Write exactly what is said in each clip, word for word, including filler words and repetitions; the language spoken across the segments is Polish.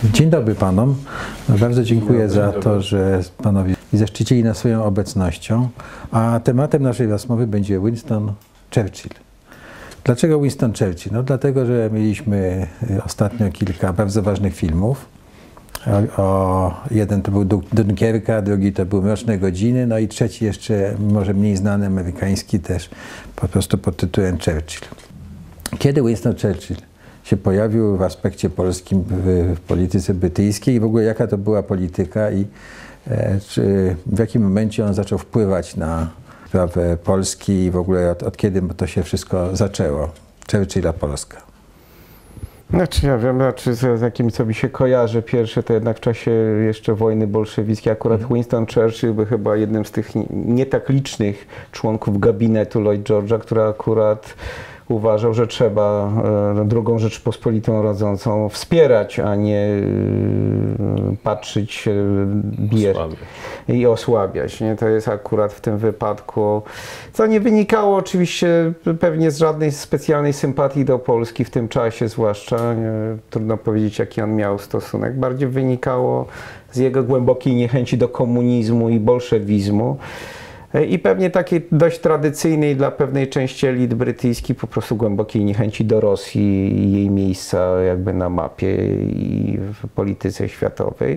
Dzień dobry panom. Bardzo dziękuję za to, że panowie zaszczycili nas swoją obecnością. A tematem naszej rozmowy będzie Winston Churchill. Dlaczego Winston Churchill? No dlatego, że mieliśmy ostatnio kilka bardzo ważnych filmów. O, o, jeden to był Dunkierka, drugi to był Mroczne Godziny, no i trzeci jeszcze może mniej znany amerykański też po prostu pod tytułem Churchill. Kiedy Winston Churchill się pojawił w aspekcie polskim w, w polityce brytyjskiej i w ogóle jaka to była polityka i e, czy w jakim momencie on zaczął wpływać na sprawę Polski i w ogóle od, od kiedy to się wszystko zaczęło? Churchilla Polska. Znaczy ja wiem, znaczy z jakim co mi się kojarzy pierwsze, to jednak w czasie jeszcze wojny bolszewickiej akurat mm. Winston Churchill był chyba jednym z tych nie, nie tak licznych członków gabinetu Lloyd George'a, który akurat uważał, że trzeba e, drugą Rzeczpospolitą rodzącą wspierać, a nie e, patrzeć się bier i osłabiać. Nie? To jest akurat w tym wypadku, co nie wynikało oczywiście pewnie z żadnej specjalnej sympatii do Polski w tym czasie, zwłaszcza nie, trudno powiedzieć, jaki on miał stosunek. Bardziej wynikało z jego głębokiej niechęci do komunizmu i bolszewizmu. I pewnie takiej dość tradycyjnej dla pewnej części elit brytyjskiej po prostu głębokiej niechęci do Rosji i jej miejsca jakby na mapie i w polityce światowej.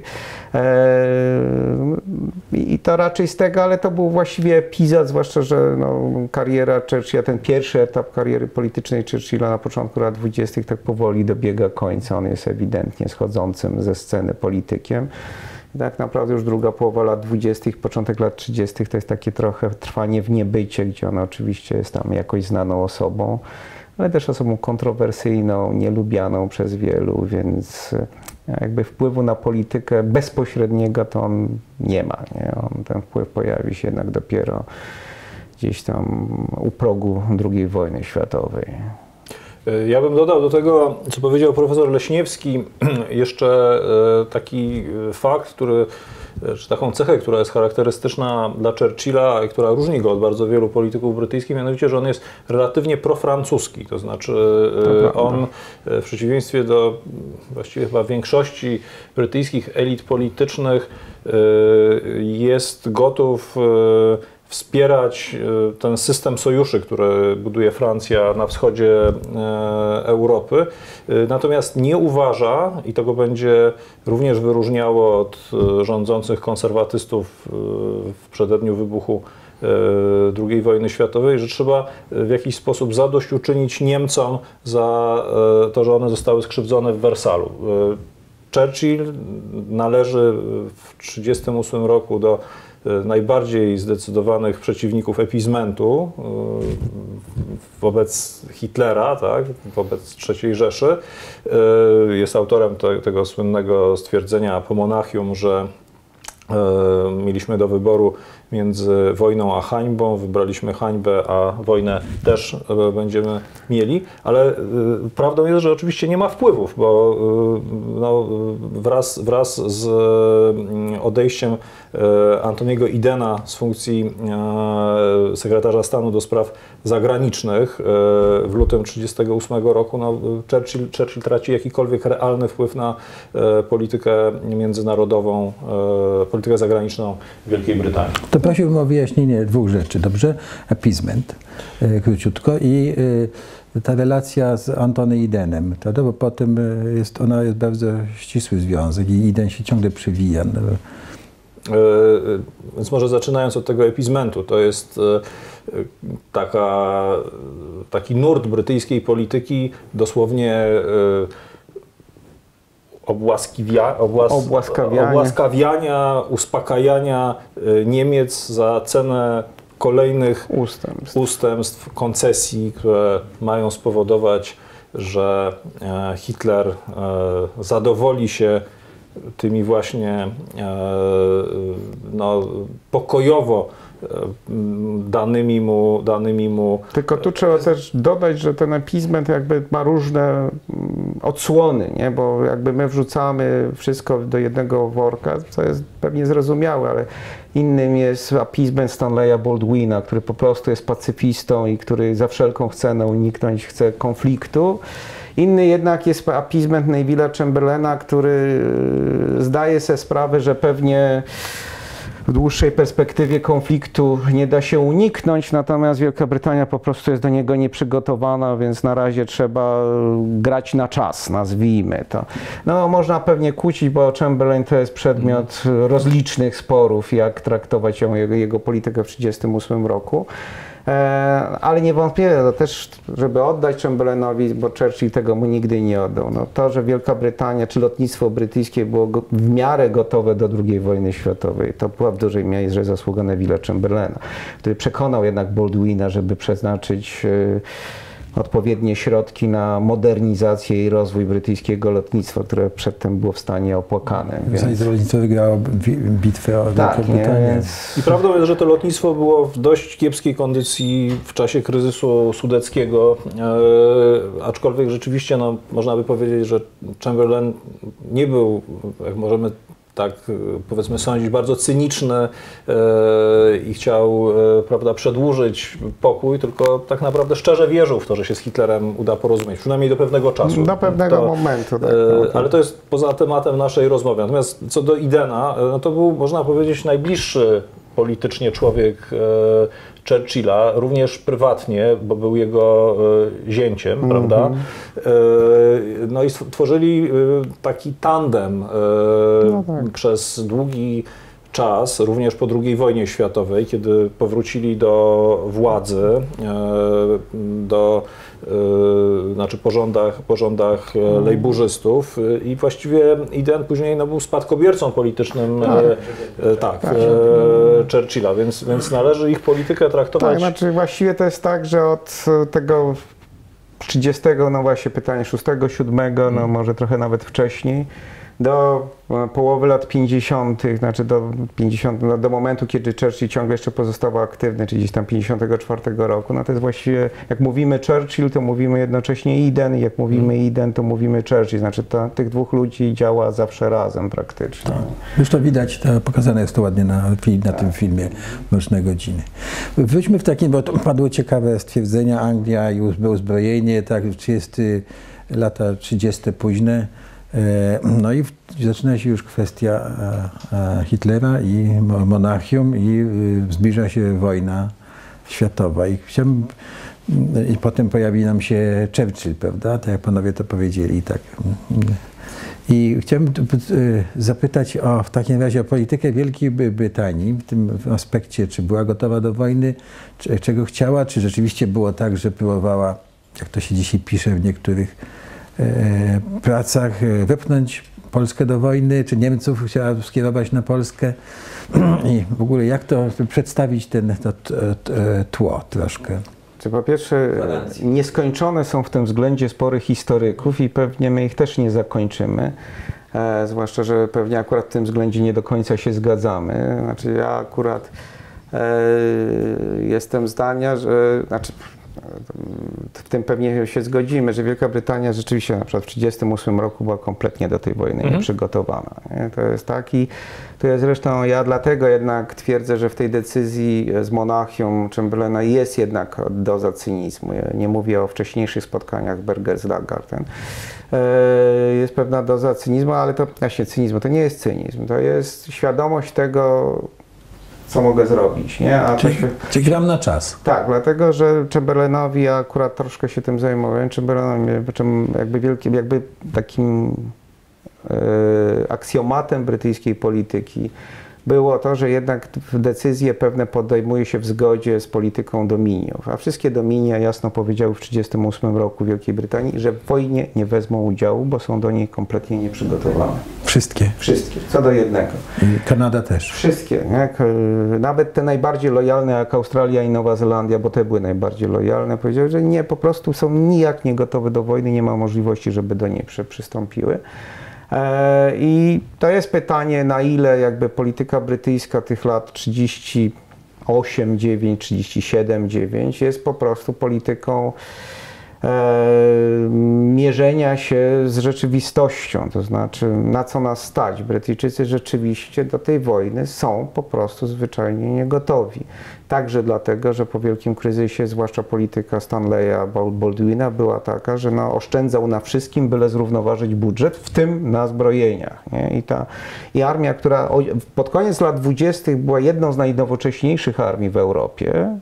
I to raczej z tego, ale to był właściwie epizod, zwłaszcza, że no, kariera Churchilla, ten pierwszy etap kariery politycznej Churchilla na początku lat dwudziestych tak powoli dobiega końca. On jest ewidentnie schodzącym ze sceny politykiem. Tak naprawdę już druga połowa lat dwudziestych, początek lat trzydziestych to jest takie trochę trwanie w niebycie, gdzie on oczywiście jest tam jakoś znaną osobą, ale też osobą kontrowersyjną, nielubianą przez wielu, więc jakby wpływu na politykę bezpośredniego to on nie ma. Nie? On, ten wpływ pojawi się jednak dopiero gdzieś tam u progu drugiej wojny światowej. Ja bym dodał do tego, co powiedział profesor Leśniewski, jeszcze taki fakt, który, czy taką cechę, która jest charakterystyczna dla Churchilla i która różni go od bardzo wielu polityków brytyjskich, mianowicie, że on jest relatywnie profrancuski. To znaczy on w przeciwieństwie do właściwie chyba większości brytyjskich elit politycznych jest gotów wspierać ten system sojuszy, który buduje Francja na wschodzie Europy. Natomiast nie uważa, i to go będzie również wyróżniało od rządzących konserwatystów w przededniu wybuchu drugiej wojny światowej, że trzeba w jakiś sposób zadośćuczynić Niemcom za to, że one zostały skrzywdzone w Wersalu. Churchill należy w tysiąc dziewięćset trzydziestym ósmym roku do najbardziej zdecydowanych przeciwników epizmentu wobec Hitlera, tak, wobec trzeciej Rzeszy. Jest autorem te, tego słynnego stwierdzenia po Monachium, że mieliśmy do wyboru między wojną a hańbą, wybraliśmy hańbę, a wojnę też będziemy mieli, ale prawdą jest, że oczywiście nie ma wpływów, bo no, wraz, wraz z odejściem Antoniego Idena z funkcji sekretarza stanu do spraw zagranicznych w lutym tysiąc dziewięćset trzydziestego ósmego roku no, Churchill, Churchill traci jakikolwiek realny wpływ na politykę międzynarodową, politykę zagraniczną Wielkiej Brytanii. To prosiłbym o wyjaśnienie dwóch rzeczy, dobrze? Appeasement, króciutko, i ta relacja z Antony Idenem, prawda? Bo potem jest, ona jest bardzo ścisły związek i Iden się ciągle przewija. No. Więc może zaczynając od tego appeasementu, to jest taka, taki nurt brytyjskiej polityki dosłownie Obłaskiwia, obłas, obłaskawiania, uspokajania Niemiec za cenę kolejnych ustępstw. ustępstw, koncesji, które mają spowodować, że Hitler zadowoli się tymi właśnie no, pokojowo danymi mu, danymi mu... Tylko tu trzeba też dodać, że ten appeasement jakby ma różne odsłony, nie? Bo jakby my wrzucamy wszystko do jednego worka, co jest pewnie zrozumiałe, ale innym jest appeasement Stanleya Baldwina, który po prostu jest pacyfistą i który za wszelką cenę uniknąć chce konfliktu. Inny jednak jest appeasement Neville'a Chamberlaina, który zdaje sobie sprawę, że pewnie w dłuższej perspektywie konfliktu nie da się uniknąć, natomiast Wielka Brytania po prostu jest do niego nieprzygotowana, więc na razie trzeba grać na czas, nazwijmy to. No można pewnie kłócić, bo Chamberlain to jest przedmiot rozlicznych sporów, jak traktować ją, jego, jego politykę w tysiąc dziewięćset trzydziestym ósmym roku. Ale niewątpliwie to też, żeby oddać Chamberlainowi, bo Churchill tego mu nigdy nie oddał. No to, że Wielka Brytania czy lotnictwo brytyjskie było w miarę gotowe do drugiej wojny światowej, to była w dużej mierze zasługa Neville'a Chamberlaina, który przekonał jednak Baldwina, żeby przeznaczyć odpowiednie środki na modernizację i rozwój brytyjskiego lotnictwa, które przedtem było w stanie opłakane. Więc lotnictwo wygrało bitwę o tak, Wielką Brytanię. Więc... I prawdą jest, że to lotnictwo było w dość kiepskiej kondycji w czasie kryzysu sudeckiego, e, aczkolwiek rzeczywiście no, można by powiedzieć, że Chamberlain nie był, jak możemy tak powiedzmy sądzić, bardzo cyniczny e, i chciał e, prawda, przedłużyć pokój, tylko tak naprawdę szczerze wierzył w to, że się z Hitlerem uda porozumieć, przynajmniej do pewnego czasu. Do pewnego to, momentu. Tak, e, ale to jest poza tematem naszej rozmowy. Natomiast co do Idena, no to był, można powiedzieć, najbliższy politycznie człowiek e, Churchilla, również prywatnie, bo był jego e, zięciem, mm-hmm. prawda? E, no i tworzyli e, taki tandem e, no tak. przez długi czas, również po drugiej wojnie światowej, kiedy powrócili do władzy, e, do Yy, znaczy po rządach, po rządach mm. lejburzystów i właściwie Eden później no, był spadkobiercą politycznym tak, e, tak, tak. E, Churchilla, więc, więc należy ich politykę traktować... Tak, znaczy właściwie to jest tak, że od tego trzydziestego, no właśnie pytanie szóstego, siódmego, no może trochę nawet wcześniej, do połowy lat pięćdziesiątych, znaczy do, pięćdziesiątych, do momentu, kiedy Churchill ciągle jeszcze pozostawał aktywny, czyli gdzieś tam pięćdziesiątego czwartego roku, no to jest właściwie, jak mówimy Churchill, to mówimy jednocześnie Eden, i jak mówimy Eden, to mówimy Churchill, znaczy to, tych dwóch ludzi działa zawsze razem praktycznie. Tak. Już to widać, to pokazane jest to ładnie na, film, na tak. tym filmie Mroczne godziny. Wróćmy w takim, bo to padło ciekawe stwierdzenia, Anglia i uzbrojenie, tak, trzydzieste lata trzydzieste późne. No i zaczyna się już kwestia Hitlera i Monachium i zbliża się wojna światowa. I chciałbym, i potem pojawi nam się Churchill, prawda? Tak jak panowie to powiedzieli. Tak. I chciałbym zapytać o, w takim razie o politykę Wielkiej Brytanii, w tym aspekcie, czy była gotowa do wojny, czy, czego chciała, czy rzeczywiście było tak, że próbowała, jak to się dzisiaj pisze w niektórych pracach, wepchnąć Polskę do wojny, czy Niemców chciała skierować na Polskę i w ogóle jak to przedstawić ten to, to, to tło troszkę. Po pierwsze, nieskończone są w tym względzie spory historyków i pewnie my ich też nie zakończymy, e, zwłaszcza, że pewnie akurat w tym względzie nie do końca się zgadzamy. Znaczy ja akurat e, jestem zdania, że znaczy, w tym pewnie się zgodzimy, że Wielka Brytania rzeczywiście na przykład w tysiąc dziewięćset trzydziestym ósmym roku była kompletnie do tej wojny mhm. nieprzygotowana. Nie? To jest taki, to jest zresztą, ja dlatego jednak twierdzę, że w tej decyzji z Monachium Chamberlaina jest jednak doza cynizmu. Ja nie mówię o wcześniejszych spotkaniach Berger-Lagarten. Jest pewna doza cynizmu, ale to właśnie cynizmu, to nie jest cynizm, to jest świadomość tego, co mogę zrobić, nie? A czyli, się... czyli gram na czas. Tak, dlatego, że Chamberlainowi, ja akurat troszkę się tym zajmowałem, Chamberlainowi jakby wielkim, jakby takim e, aksjomatem brytyjskiej polityki było to, że jednak decyzje pewne podejmuje się w zgodzie z polityką dominiów, a wszystkie dominia jasno powiedziały w tysiąc dziewięćset trzydziestym ósmym roku Wielkiej Brytanii, że w wojnie nie wezmą udziału, bo są do niej kompletnie nieprzygotowane. Wszystkie? Wszystkie, co do jednego. I Kanada też? Wszystkie. Nie? Nawet te najbardziej lojalne, jak Australia i Nowa Zelandia, bo te były najbardziej lojalne, powiedziały, że nie, po prostu są nijak nie gotowe do wojny, nie ma możliwości, żeby do niej przy, przystąpiły. I to jest pytanie, na ile jakby polityka brytyjska tych lat trzydzieści osiem dziewięć, trzydzieści siedem dziewięć jest po prostu polityką mierzenia się z rzeczywistością, to znaczy na co nas stać. Brytyjczycy rzeczywiście do tej wojny są po prostu zwyczajnie niegotowi. Także dlatego, że po wielkim kryzysie, zwłaszcza polityka Stanleya Baldwina była taka, że no, oszczędzał na wszystkim, byle zrównoważyć budżet, w tym na zbrojeniach. Nie? I, ta, I armia, która pod koniec lat dwudziestych była jedną z najnowocześniejszych armii w Europie,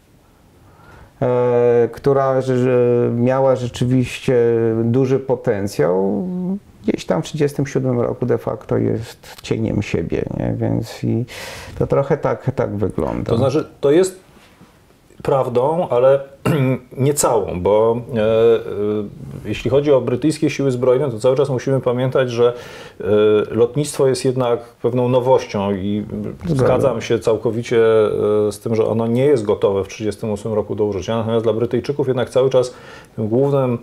która miała rzeczywiście duży potencjał, gdzieś tam w tysiąc dziewięćset trzydziestym siódmym roku de facto jest cieniem siebie, nie? Więc i to trochę tak, tak wygląda. To znaczy, to jest prawdą, ale nie całą, bo e, e, jeśli chodzi o brytyjskie siły zbrojne, to cały czas musimy pamiętać, że e, lotnictwo jest jednak pewną nowością i zgadzam się całkowicie e, z tym, że ono nie jest gotowe w tysiąc dziewięćset trzydziestym ósmym roku do użycia, natomiast dla Brytyjczyków jednak cały czas tym głównym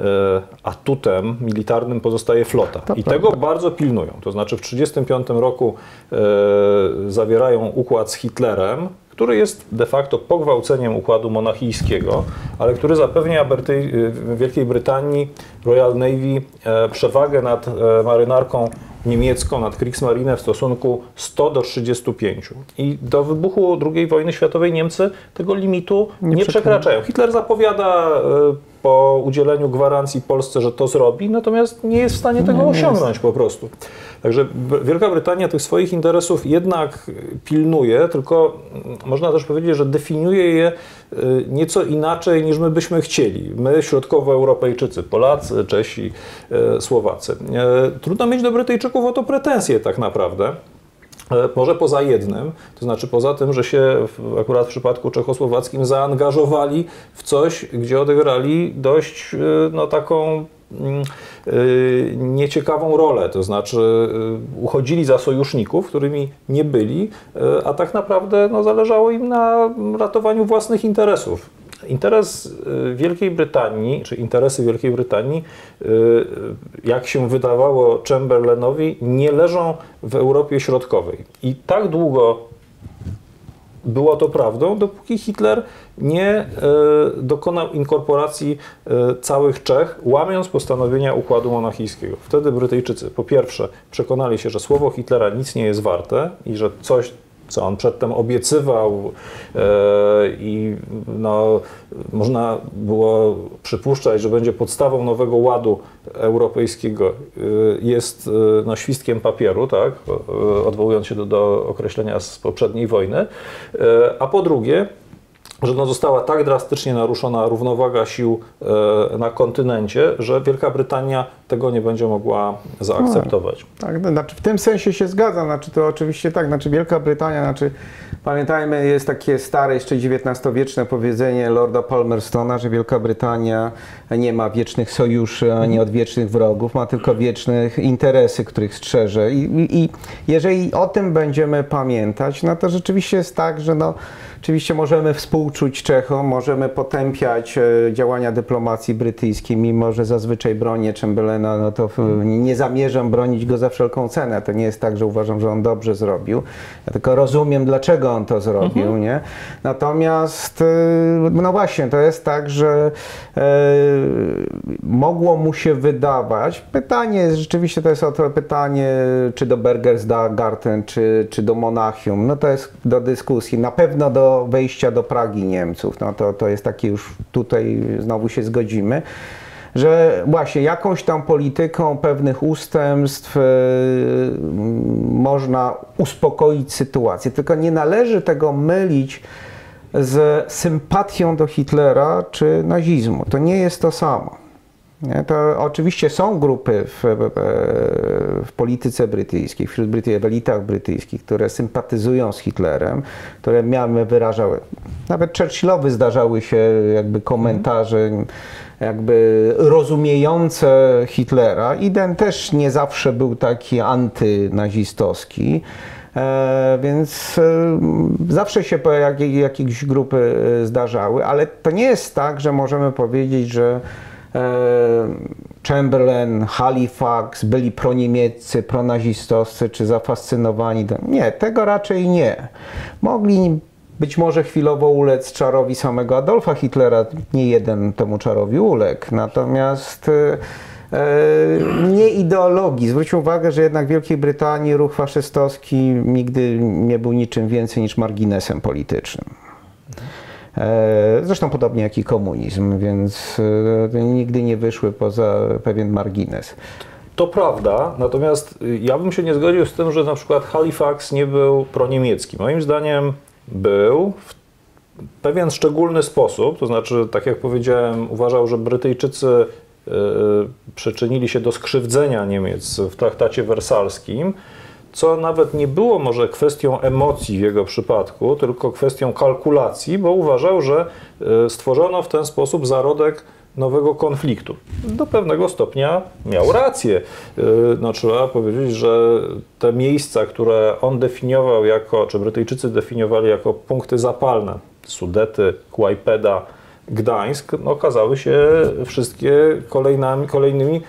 atutem militarnym pozostaje flota. To I prawda. tego bardzo pilnują. To znaczy w tysiąc dziewięćset trzydziestym piątym roku e, zawierają układ z Hitlerem, który jest de facto pogwałceniem układu monachijskiego, ale który zapewnia Bryty Wielkiej Brytanii Royal Navy e, przewagę nad e, marynarką niemiecką, nad Kriegsmarine w stosunku sto do trzydziestu pięciu. I do wybuchu drugiej wojny światowej Niemcy tego limitu nie, nie przekraczają. Hitler zapowiada e, po udzieleniu gwarancji Polsce, że to zrobi, natomiast nie jest w stanie tego osiągnąć po prostu. Także Wielka Brytania tych swoich interesów jednak pilnuje, tylko można też powiedzieć, że definiuje je nieco inaczej niż my byśmy chcieli. My, środkowoeuropejczycy, Polacy, Czesi, Słowacy. Trudno mieć do Brytyjczyków o to pretensje tak naprawdę. Może poza jednym, to znaczy poza tym, że się w, akurat w przypadku czechosłowackim zaangażowali w coś, gdzie odegrali dość no, taką y, nieciekawą rolę, to znaczy y, uchodzili za sojuszników, którymi nie byli, y, a tak naprawdę no, zależało im na ratowaniu własnych interesów. Interes Wielkiej Brytanii, czy interesy Wielkiej Brytanii, jak się wydawało Chamberlainowi, nie leżą w Europie Środkowej. I tak długo było to prawdą, dopóki Hitler nie dokonał inkorporacji całych Czech, łamiąc postanowienia układu monachijskiego. Wtedy Brytyjczycy po pierwsze przekonali się, że słowo Hitlera nic nie jest warte i że coś, co on przedtem obiecywał e, i no, można było przypuszczać, że będzie podstawą nowego ładu europejskiego, e, jest e, no, świstkiem papieru, tak, e, odwołując się do, do określenia z poprzedniej wojny, e, a po drugie, że no została tak drastycznie naruszona równowaga sił e, na kontynencie, że Wielka Brytania tego nie będzie mogła zaakceptować. No, tak, znaczy w tym sensie się zgadzam, znaczy to oczywiście tak, znaczy Wielka Brytania, znaczy pamiętajmy, jest takie stare, jeszcze dziewiętnastowieczne powiedzenie Lorda Palmerstona, że Wielka Brytania nie ma wiecznych sojuszy, ani odwiecznych wrogów, ma tylko wiecznych interesy, których strzeże. I, i, i jeżeli o tym będziemy pamiętać, no to rzeczywiście jest tak, że no, oczywiście możemy współczuć Czechom, możemy potępiać e, działania dyplomacji brytyjskiej, mimo że zazwyczaj bronię Chamberlaina, no to w, nie zamierzam bronić go za wszelką cenę. To nie jest tak, że uważam, że on dobrze zrobił. Ja tylko rozumiem, dlaczego on to zrobił, mhm. nie? Natomiast, e, no właśnie, to jest tak, że e, mogło mu się wydawać, pytanie, rzeczywiście to jest o to pytanie, czy do Berchtesgaden, czy, czy do Monachium, no to jest do dyskusji. Na pewno do wejścia do Pragi Niemców, no to, to jest takie już, tutaj znowu się zgodzimy, że właśnie jakąś tam polityką pewnych ustępstw yy, można uspokoić sytuację, tylko nie należy tego mylić z sympatią do Hitlera czy nazizmu. To nie jest to samo. Nie? To oczywiście są grupy w, w, w polityce brytyjskiej, wśród Brytyjczyków, w elitach brytyjskich, które sympatyzują z Hitlerem, które miały, wyrażały, nawet Churchillowi zdarzały się jakby komentarze jakby rozumiejące Hitlera. Iden też nie zawsze był taki antynazistowski. E, więc e, zawsze się jak, jakieś grupy zdarzały, ale to nie jest tak, że możemy powiedzieć, że Chamberlain, Halifax byli proniemieccy, pronazistowscy czy zafascynowani. Nie, tego raczej nie. Mogli być może chwilowo ulec czarowi samego Adolfa Hitlera, nie jeden temu czarowi uległ, natomiast e, nie ideologii. Zwróćmy uwagę, że jednak w Wielkiej Brytanii ruch faszystowski nigdy nie był niczym więcej niż marginesem politycznym. Zresztą podobnie jak i komunizm, więc nigdy nie wyszły poza pewien margines. To prawda, natomiast ja bym się nie zgodził z tym, że na przykład Halifax nie był proniemiecki. Moim zdaniem był w pewien szczególny sposób, to znaczy, tak jak powiedziałem, uważał, że Brytyjczycy yy, przyczynili się do skrzywdzenia Niemiec w traktacie wersalskim, co nawet nie było może kwestią emocji w jego przypadku, tylko kwestią kalkulacji, bo uważał, że stworzono w ten sposób zarodek nowego konfliktu. Do pewnego stopnia miał rację. No, trzeba powiedzieć, że te miejsca, które on definiował jako, czy Brytyjczycy definiowali jako punkty zapalne, Sudety, Kłajpeda, Gdańsk, no, okazały się wszystkie kolejnymi, kolejnymi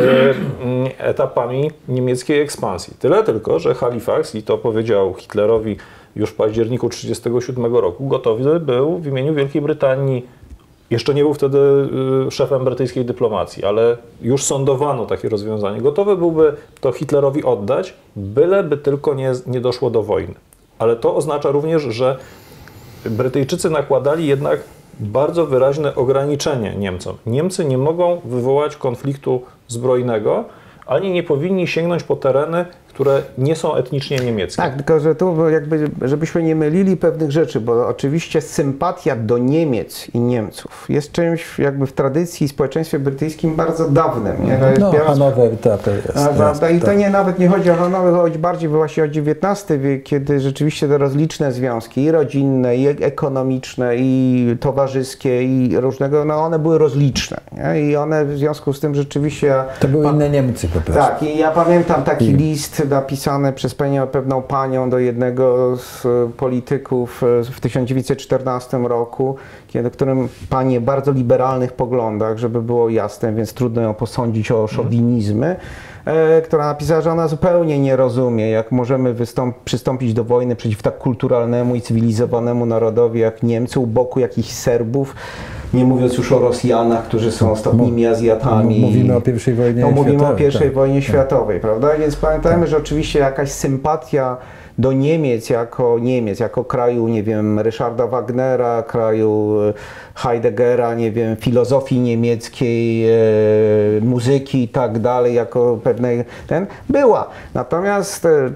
e, etapami niemieckiej ekspansji. Tyle tylko, że Halifax, i to powiedział Hitlerowi już w październiku tysiąc dziewięćset trzydziestego siódmego roku, gotowy był w imieniu Wielkiej Brytanii, jeszcze nie był wtedy y, szefem brytyjskiej dyplomacji, ale już sądowano takie rozwiązanie, gotowy byłby to Hitlerowi oddać, byleby tylko nie, nie doszło do wojny. Ale to oznacza również, że Brytyjczycy nakładali jednak bardzo wyraźne ograniczenie Niemcom. Niemcy nie mogą wywołać konfliktu zbrojnego, ani nie powinni sięgnąć po tereny, które nie są etnicznie niemieckie. Tak, tylko że tu jakby, żebyśmy nie mylili pewnych rzeczy, bo oczywiście sympatia do Niemiec i Niemców jest czymś jakby w tradycji i społeczeństwie brytyjskim bardzo dawnym. Nie? To jest no, biała... Hanower, tak, to jest. A, jest I to tak. nie, nawet nie chodzi o Hanower, chodzi bardziej właśnie o dziewiętnasty wiek, kiedy rzeczywiście te rozliczne związki i rodzinne, i ekonomiczne, i towarzyskie, i różnego, no one były rozliczne. Nie? I one w związku z tym rzeczywiście... To były inne Niemcy po prostu. Tak, i ja pamiętam taki I... list napisany przez panią, pewną panią do jednego z polityków w tysiąc dziewięćset czternastym roku, kiedy, którym pani o bardzo liberalnych poglądach, żeby było jasne, więc trudno ją posądzić o szowinizmy, e, która napisała, że ona zupełnie nie rozumie, jak możemy przystąpić do wojny przeciw tak kulturalnemu i cywilizowanemu narodowi jak Niemcy u boku jakichś Serbów, nie mówiąc już o Rosjanach, którzy są ostatnimi Azjatami. Mówimy o pierwszej wojnie no, światowej. Mówimy o pierwszej tak, wojnie tak. światowej, prawda? Więc pamiętajmy, tak. że oczywiście jakaś sympatia do Niemiec jako Niemiec, jako kraju, nie wiem, Ryszarda Wagnera, kraju Heideggera, nie wiem, filozofii niemieckiej, e, muzyki i tak dalej, jako pewnej, ten, była. Natomiast e,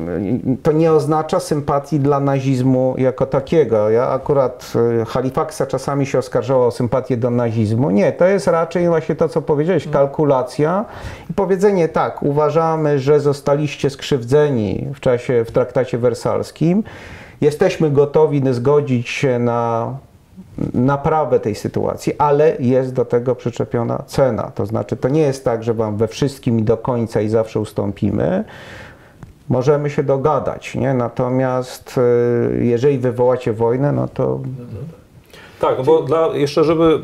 to nie oznacza sympatii dla nazizmu jako takiego. Ja akurat e, Halifaxa czasami się oskarżało o sympatię do nazizmu. Nie, to jest raczej właśnie to, co powiedziałeś, kalkulacja i powiedzenie tak, uważamy, że zostaliście skrzywdzeni w czasie, w traktacie wersalskim, jesteśmy gotowi zgodzić się na naprawę tej sytuacji, ale jest do tego przyczepiona cena. To znaczy, to nie jest tak, że wam we wszystkim i do końca i zawsze ustąpimy. Możemy się dogadać, nie? Natomiast jeżeli wywołacie wojnę, no to... Tak, no bo dla, jeszcze żeby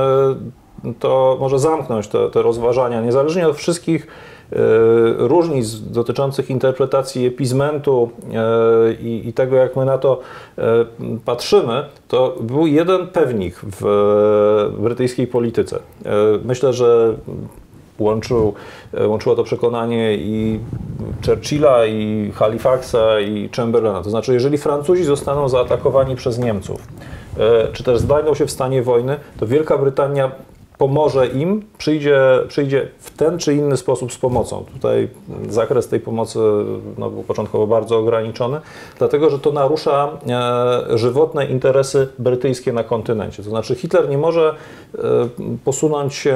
e, to może zamknąć te, te rozważania, niezależnie od wszystkich e, różnic dotyczących interpretacji epizmentu e, i, i tego, jak my na to e, patrzymy, to był jeden pewnik w e, brytyjskiej polityce. E, myślę, że łączył, łączyło to przekonanie i Churchilla, i Halifaxa, i Chamberlaina. To znaczy, jeżeli Francuzi zostaną zaatakowani przez Niemców, czy też znajdą się w stanie wojny, to Wielka Brytania pomoże im, przyjdzie, przyjdzie w ten czy inny sposób z pomocą. Tutaj zakres tej pomocy no, był początkowo bardzo ograniczony, dlatego że to narusza e, żywotne interesy brytyjskie na kontynencie. To znaczy Hitler nie może e, posunąć się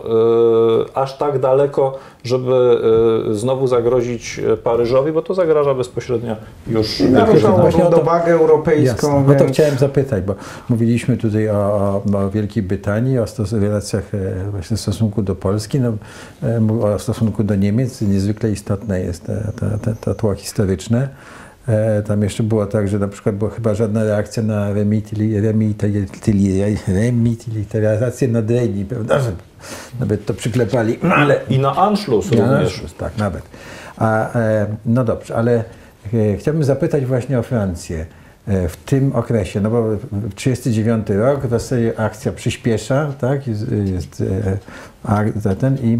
e, aż tak daleko, żeby e, znowu zagrozić Paryżowi, bo to zagraża bezpośrednio już... Naruszało Właśnie o to- równowagę europejską. Jasne. No to więc- chciałem zapytać, bo mówiliśmy tutaj o, o, o Wielkiej Brytanii, o stos- relacjach e, właśnie w stosunku do Polski, no, e, mów- o stosunku do Niemiec. Niezwykle istotne jest te- te- te- to tło historyczne. E, Tam jeszcze było tak, że na przykład była chyba żadna reakcja na remitili- remitili- remilitaryzację nad Reyni, prawda? Że nawet to przyklepali, no ale I na Anschluss ja, również. tak, nawet. A, e, no dobrze, ale e, chciałbym zapytać właśnie o Francję. w tym okresie, no bo trzydziesty dziewiąty rok, w zasadzie akcja przyspiesza, tak, jest, jest a, ten i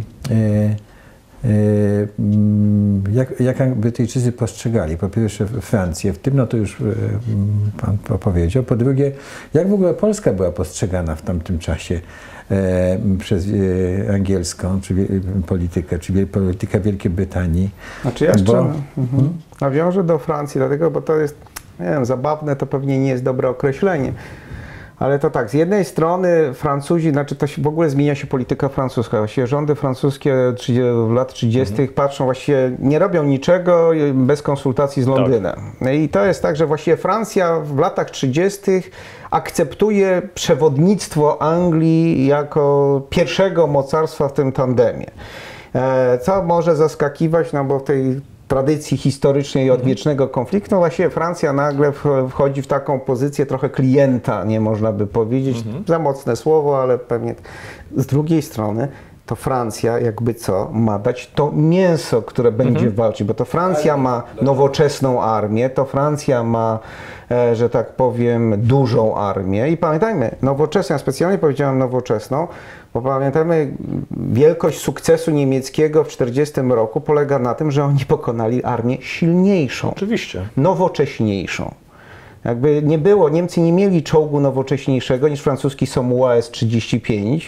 jak, jak Brytyjczycy postrzegali, po pierwsze Francję, w tym no to już pan powiedział, po drugie, jak w ogóle Polska była postrzegana w tamtym czasie e, przez e, angielską czy politykę, czy politykę Wielkiej Brytanii. Znaczy ja jeszcze bo, mhm. nawiążę do Francji, dlatego, bo to jest, nie wiem, zabawne to pewnie nie jest dobre określenie. Ale to tak, z jednej strony Francuzi, znaczy to się, w ogóle zmienia się polityka francuska. Właściwie rządy francuskie w lat trzydziestych Mhm. patrzą, właściwie nie robią niczego bez konsultacji z Londynem. Tak. I to jest tak, że właściwie Francja w latach trzydziestych akceptuje przewodnictwo Anglii jako pierwszego mocarstwa w tym tandemie. Co może zaskakiwać, no bo w tej tradycji historycznej i odwiecznego konfliktu, no właśnie Francja nagle wchodzi w taką pozycję trochę klienta, nie można by powiedzieć, mhm. za mocne słowo, ale pewnie z drugiej strony to Francja jakby co, ma dać to mięso, które będzie mhm. walczyć, bo to Francja ma nowoczesną armię, to Francja ma, e, że tak powiem, dużą armię i pamiętajmy, nowoczesną, ja specjalnie powiedziałem nowoczesną, bo pamiętajmy, wielkość sukcesu niemieckiego w tysiąc dziewięćset czterdziestym roku polega na tym, że oni pokonali armię silniejszą. Oczywiście. Nowocześniejszą. Jakby nie było, Niemcy nie mieli czołgu nowocześniejszego niż francuski Somuła S trzydzieści pięć.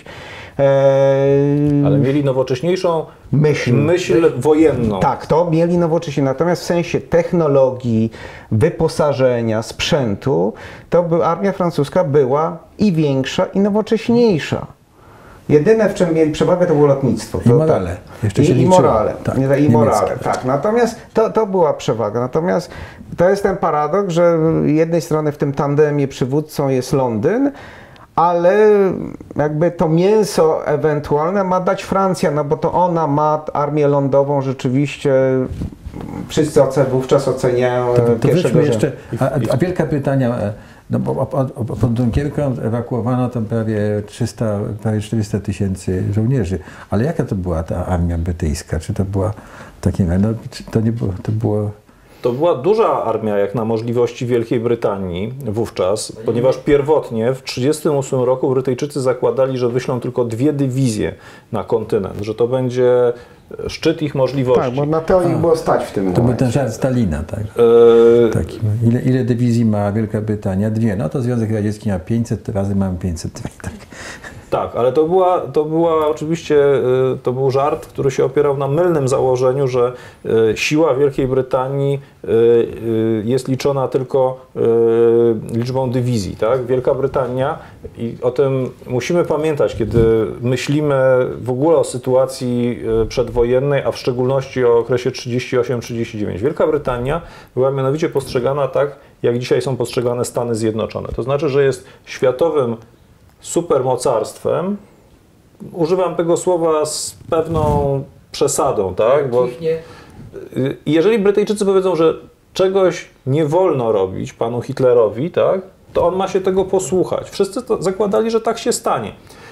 Eee, Ale mieli nowocześniejszą myśl. myśl wojenną. Tak, to mieli nowocześnie. Natomiast w sensie technologii, wyposażenia, sprzętu, to by, armia francuska była i większa, i nowocześniejsza. Jedyne, w czym mieli przewagę, to było lotnictwo. I morale. Tak. Jeszcze się I, i liczyło. morale. Tak, Nie, I morale, niemieckie. tak. Natomiast to, to była przewaga. Natomiast to jest ten paradoks, że z jednej strony w tym tandemie przywódcą jest Londyn, ale jakby to mięso ewentualne ma dać Francja, no bo to ona ma armię lądową rzeczywiście. Wszyscy wówczas oceniają To, to pierwszego jeszcze, a, a Wielka Brytania, no bo pod Dunkierką ewakuowano tam prawie trzysta, prawie czterysta tysięcy żołnierzy, ale jaka to była ta armia brytyjska? Czy to była takie, no to nie było, to było... To była duża armia jak na możliwości Wielkiej Brytanii wówczas, ponieważ pierwotnie w tysiąc dziewięćset trzydziestym ósmym roku Brytyjczycy zakładali, że wyślą tylko dwie dywizje na kontynent, że to będzie szczyt ich możliwości. Tak, bo na teorii było stać w tym To momencie. był ten żart Stalina, tak? E... Taki, ile, ile dywizji ma Wielka Brytania? Dwie. No to Związek Radziecki ma pięćset, razy mamy pięćset. Tak. Tak, ale to była, to była oczywiście, to był żart, który się opierał na mylnym założeniu, że siła Wielkiej Brytanii jest liczona tylko liczbą dywizji, tak? Wielka Brytania, i o tym musimy pamiętać, kiedy myślimy w ogóle o sytuacji przedwojennej, a w szczególności o okresie trzydziesty ósmy trzydziesty dziewiąty. Wielka Brytania była mianowicie postrzegana tak, jak dzisiaj są postrzegane Stany Zjednoczone. To znaczy, że jest światowym supermocarstwem. Używam tego słowa z pewną przesadą, tak? Bo jeżeli Brytyjczycy powiedzą, że czegoś nie wolno robić panu Hitlerowi, tak, to on ma się tego posłuchać. Wszyscy to zakładali, że tak się stanie.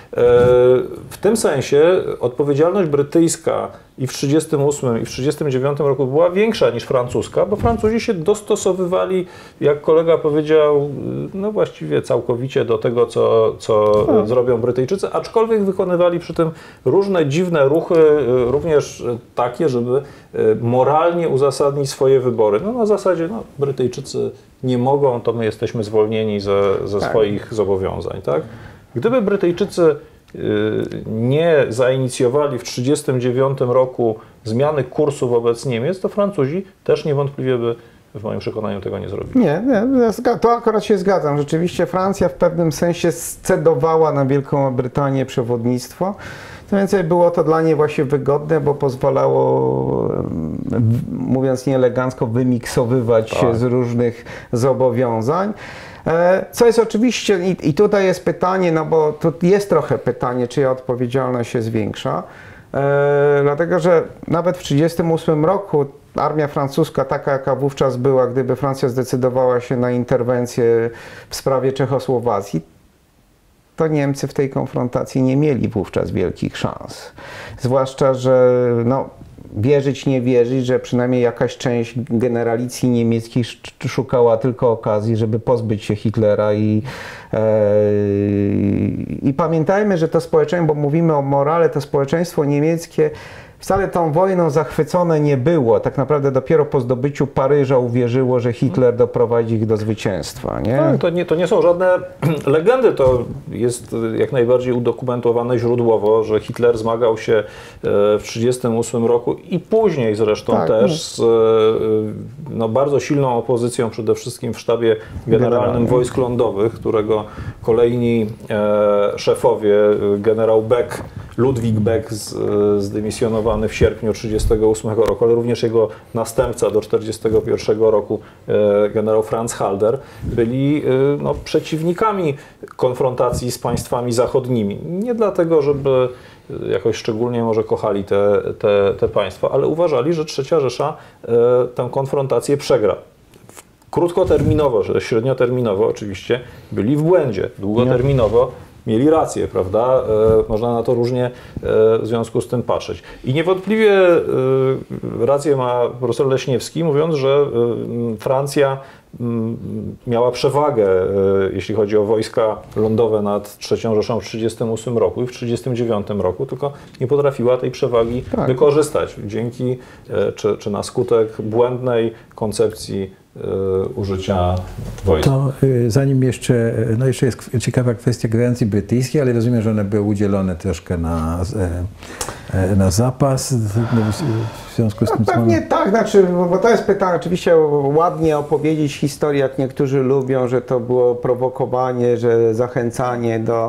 W tym sensie odpowiedzialność brytyjska i w tysiąc dziewięćset trzydziestym ósmym i w tysiąc dziewięćset trzydziestym dziewiątym roku była większa niż francuska, bo Francuzi się dostosowywali, jak kolega powiedział, no właściwie całkowicie do tego, co, co hmm. zrobią Brytyjczycy, aczkolwiek wykonywali przy tym różne dziwne ruchy, również takie, żeby moralnie uzasadnić swoje wybory. No na zasadzie, no, Brytyjczycy nie mogą, to my jesteśmy zwolnieni ze, ze tak. swoich zobowiązań, tak? Gdyby Brytyjczycy nie zainicjowali w tysiąc dziewięćset trzydziestym dziewiątym roku zmiany kursu wobec Niemiec, to Francuzi też niewątpliwie by w moim przekonaniu tego nie zrobili. Nie, nie, to akurat się zgadzam. Rzeczywiście Francja w pewnym sensie scedowała na Wielką Brytanię przewodnictwo. Co więcej, było to dla niej właśnie wygodne, bo pozwalało, mówiąc nieelegancko, wymiksowywać tak. się z różnych zobowiązań. Co jest oczywiście, i tutaj jest pytanie, no bo tu jest trochę pytanie, czyja odpowiedzialność się zwiększa, e, dlatego że nawet w tysiąc dziewięćset trzydziestym ósmym roku armia francuska, taka jaka wówczas była, gdyby Francja zdecydowała się na interwencję w sprawie Czechosłowacji, to Niemcy w tej konfrontacji nie mieli wówczas wielkich szans. Zwłaszcza, że no, wierzyć, nie wierzyć, że przynajmniej jakaś część generalicji niemieckiej szukała tylko okazji, żeby pozbyć się Hitlera i, e, i pamiętajmy, że to społeczeństwo, bo mówimy o morale, to społeczeństwo niemieckie wcale tą wojną zachwycone nie było. Tak naprawdę dopiero po zdobyciu Paryża uwierzyło, że Hitler doprowadzi ich do zwycięstwa. Nie? Tak, to, nie, to nie są żadne legendy, to jest jak najbardziej udokumentowane źródłowo, że Hitler zmagał się w tysiąc dziewięćset trzydziestym ósmym roku i później zresztą tak, też z no, bardzo silną opozycją, przede wszystkim w sztabie generalnym Generalnie. wojsk lądowych, którego kolejni e, szefowie, generał Beck, Ludwig Beck z, zdymisjonowany w sierpniu tysiąc dziewięćset trzydziestego ósmego roku, ale również jego następca do tysiąc dziewięćset czterdziestego pierwszego roku, generał Franz Halder, byli no, przeciwnikami konfrontacji z państwami zachodnimi. Nie dlatego, żeby jakoś szczególnie może kochali te, te, te państwa, ale uważali, że Trzecia Rzesza tę konfrontację przegra. Krótkoterminowo, że średnioterminowo oczywiście byli w błędzie, długoterminowo mieli rację, prawda? E, można na to różnie e, w związku z tym patrzeć. I niewątpliwie e, rację ma profesor Leśniewski, mówiąc, że e, Francja m, miała przewagę, e, jeśli chodzi o wojska lądowe nad Trzecią Rzeszą w tysiąc dziewięćset trzydziestym ósmym roku i w tysiąc dziewięćset trzydziestym dziewiątym roku, tylko nie potrafiła tej przewagi tak. wykorzystać dzięki, e, czy, czy na skutek błędnej koncepcji użycia wojsk. To y, zanim jeszcze, no jeszcze jest ciekawa kwestia gwarancji brytyjskiej, ale rozumiem, że one były udzielone troszkę na, e, na zapas w związku z No, tym, co pewnie mamy... tak, znaczy, bo to jest pytanie, oczywiście ładnie opowiedzieć historię, jak niektórzy lubią, że to było prowokowanie, że zachęcanie do...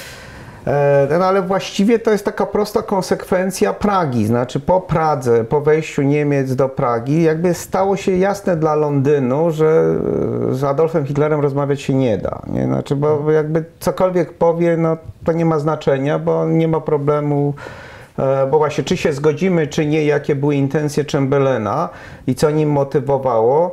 No ale właściwie to jest taka prosta konsekwencja Pragi, znaczy po Pradze, po wejściu Niemiec do Pragi, jakby stało się jasne dla Londynu, że z Adolfem Hitlerem rozmawiać się nie da, nie? Znaczy, bo jakby cokolwiek powie, no to nie ma znaczenia, bo nie ma problemu, bo właśnie czy się zgodzimy, czy nie, jakie były intencje Chamberlaina i co nim motywowało,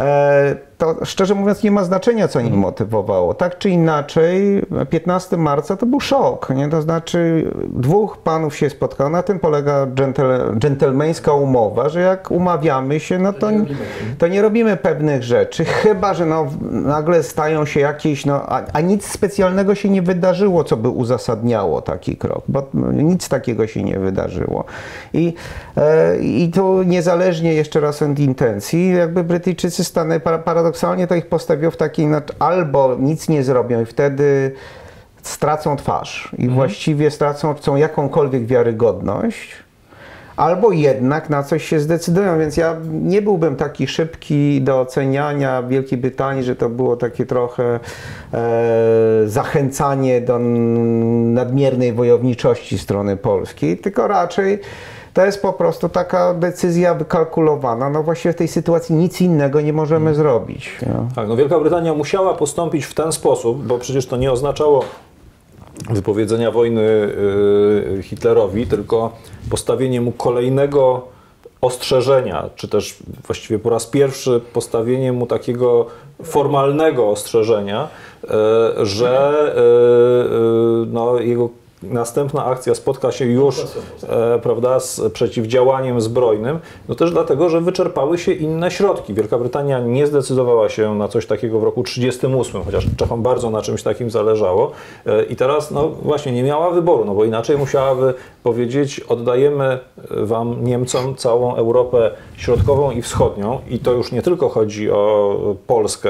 to szczerze mówiąc nie ma znaczenia, co nim motywowało. Tak czy inaczej, piętnastego marca to był szok, nie? To znaczy dwóch panów się spotkało, na tym polega dżentel, dżentelmeńska umowa, że jak umawiamy się, no to, to nie robimy pewnych rzeczy, chyba że no, nagle stają się jakieś, no, a, a nic specjalnego się nie wydarzyło, co by uzasadniało taki krok, bo nic takiego się nie wydarzyło. I, e, i tu niezależnie jeszcze raz od intencji, jakby Brytyjczycy stanęli paradoksalnie to ich postawiło w takiej, albo nic nie zrobią i wtedy stracą twarz i mhm. właściwie stracą jakąkolwiek wiarygodność, albo jednak na coś się zdecydują, więc ja nie byłbym taki szybki do oceniania Wielkiej Brytanii, że to było takie trochę e, zachęcanie do nadmiernej wojowniczości strony polskiej, tylko raczej to jest po prostu taka decyzja wykalkulowana. No właściwie w tej sytuacji nic innego nie możemy hmm. zrobić. No. Tak, no Wielka Brytania musiała postąpić w ten sposób, bo przecież to nie oznaczało wypowiedzenia wojny yy, Hitlerowi, tylko postawienie mu kolejnego ostrzeżenia, czy też właściwie po raz pierwszy postawienie mu takiego formalnego ostrzeżenia, yy, że yy, no, jego następna akcja spotka się już e, prawda, z przeciwdziałaniem zbrojnym, no też dlatego, że wyczerpały się inne środki. Wielka Brytania nie zdecydowała się na coś takiego w roku tysiąc dziewięćset trzydziestym ósmym, chociaż Czechom bardzo na czymś takim zależało e, i teraz no właśnie nie miała wyboru, no bo inaczej musiałaby powiedzieć: oddajemy wam, Niemcom, całą Europę Środkową i Wschodnią i to już nie tylko chodzi o Polskę,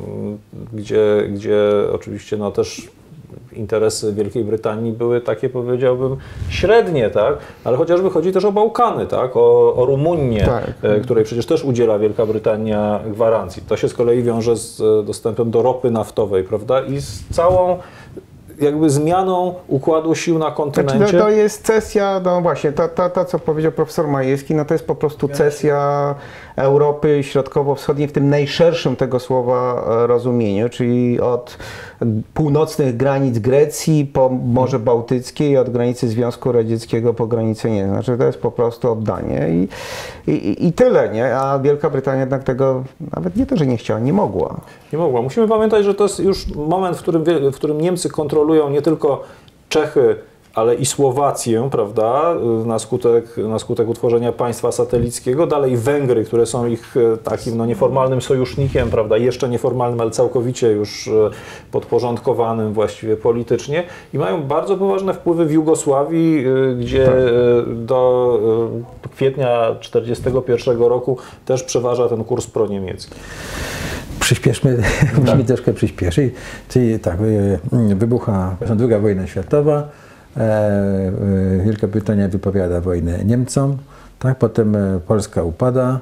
gdzie, gdzie oczywiście no też interesy Wielkiej Brytanii były takie, powiedziałbym, średnie, tak? Ale chociażby chodzi też o Bałkany, tak? O, o Rumunię, tak. której przecież też udziela Wielka Brytania gwarancji. To się z kolei wiąże z dostępem do ropy naftowej, prawda? I z całą jakby zmianą układu sił na kontynencie. Znaczy, to, to jest cesja, no właśnie, to, to, to co powiedział profesor Majewski, no to jest po prostu cesja Europy Środkowo-Wschodniej w tym najszerszym tego słowa rozumieniu, czyli od północnych granic Grecji po Morze Bałtyckie i od granicy Związku Radzieckiego po granicę nie. Znaczy to jest po prostu oddanie i, i, i tyle, nie? A Wielka Brytania jednak tego nawet nie to, że nie chciała, nie mogła. Nie mogła. Musimy pamiętać, że to jest już moment, w którym, w którym Niemcy kontrolują nie tylko Czechy, ale i Słowację, prawda, na skutek, na skutek utworzenia państwa satelickiego, dalej Węgry, które są ich takim no, nieformalnym sojusznikiem, prawda, jeszcze nieformalnym, ale całkowicie już podporządkowanym właściwie politycznie i mają bardzo poważne wpływy w Jugosławii, gdzie tak. do kwietnia tysiąc dziewięćset czterdziestego pierwszego roku też przeważa ten kurs proniemiecki. Przyspieszmy, tak. musimy troszkę przyspieszyć. Czyli tak, wybucha druga wojna światowa, Wielka Brytania wypowiada wojnę Niemcom, tak, potem Polska upada,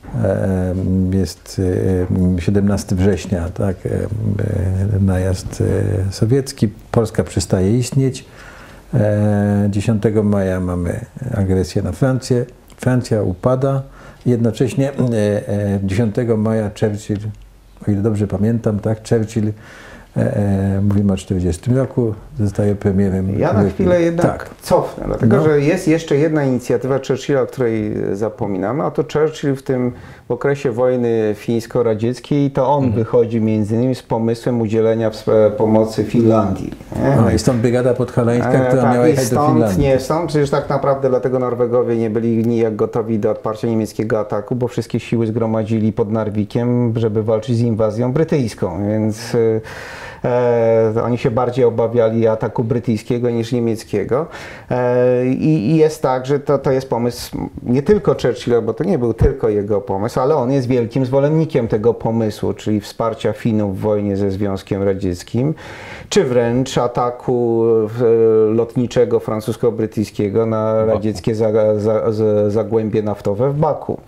jest siedemnastego września, tak, najazd sowiecki, Polska przestaje istnieć, dziesiątego maja mamy agresję na Francję, Francja upada, jednocześnie dziesiątego maja Churchill, o ile dobrze pamiętam, tak, Churchill, e, e, mówimy o czterdziestym roku, zostaje premierem. Ja na chwilę jednak tak. cofnę, dlatego no. że jest jeszcze jedna inicjatywa Churchilla, o której zapominamy, a to Churchill w tym w okresie wojny fińsko-radzieckiej, to on mhm. wychodzi między innymi z pomysłem udzielenia pomocy Finlandii. A, i stąd brygada podhalańska, która e, tak, miała jechać stąd, do Finlandii. Nie, stąd przecież tak naprawdę dlatego Norwegowie nie byli nijak gotowi do odparcia niemieckiego ataku, bo wszystkie siły zgromadzili pod Narwikiem, żeby walczyć z inwazją brytyjską, więc e, oni się bardziej obawiali ataku brytyjskiego niż niemieckiego. E, i, I jest tak, że to, to jest pomysł nie tylko Churchilla, bo to nie był tylko jego pomysł, ale on jest wielkim zwolennikiem tego pomysłu, czyli wsparcia Finów w wojnie ze Związkiem Radzieckim, czy wręcz ataku lotniczego francusko-brytyjskiego na radzieckie zagłębie naftowe w Baku.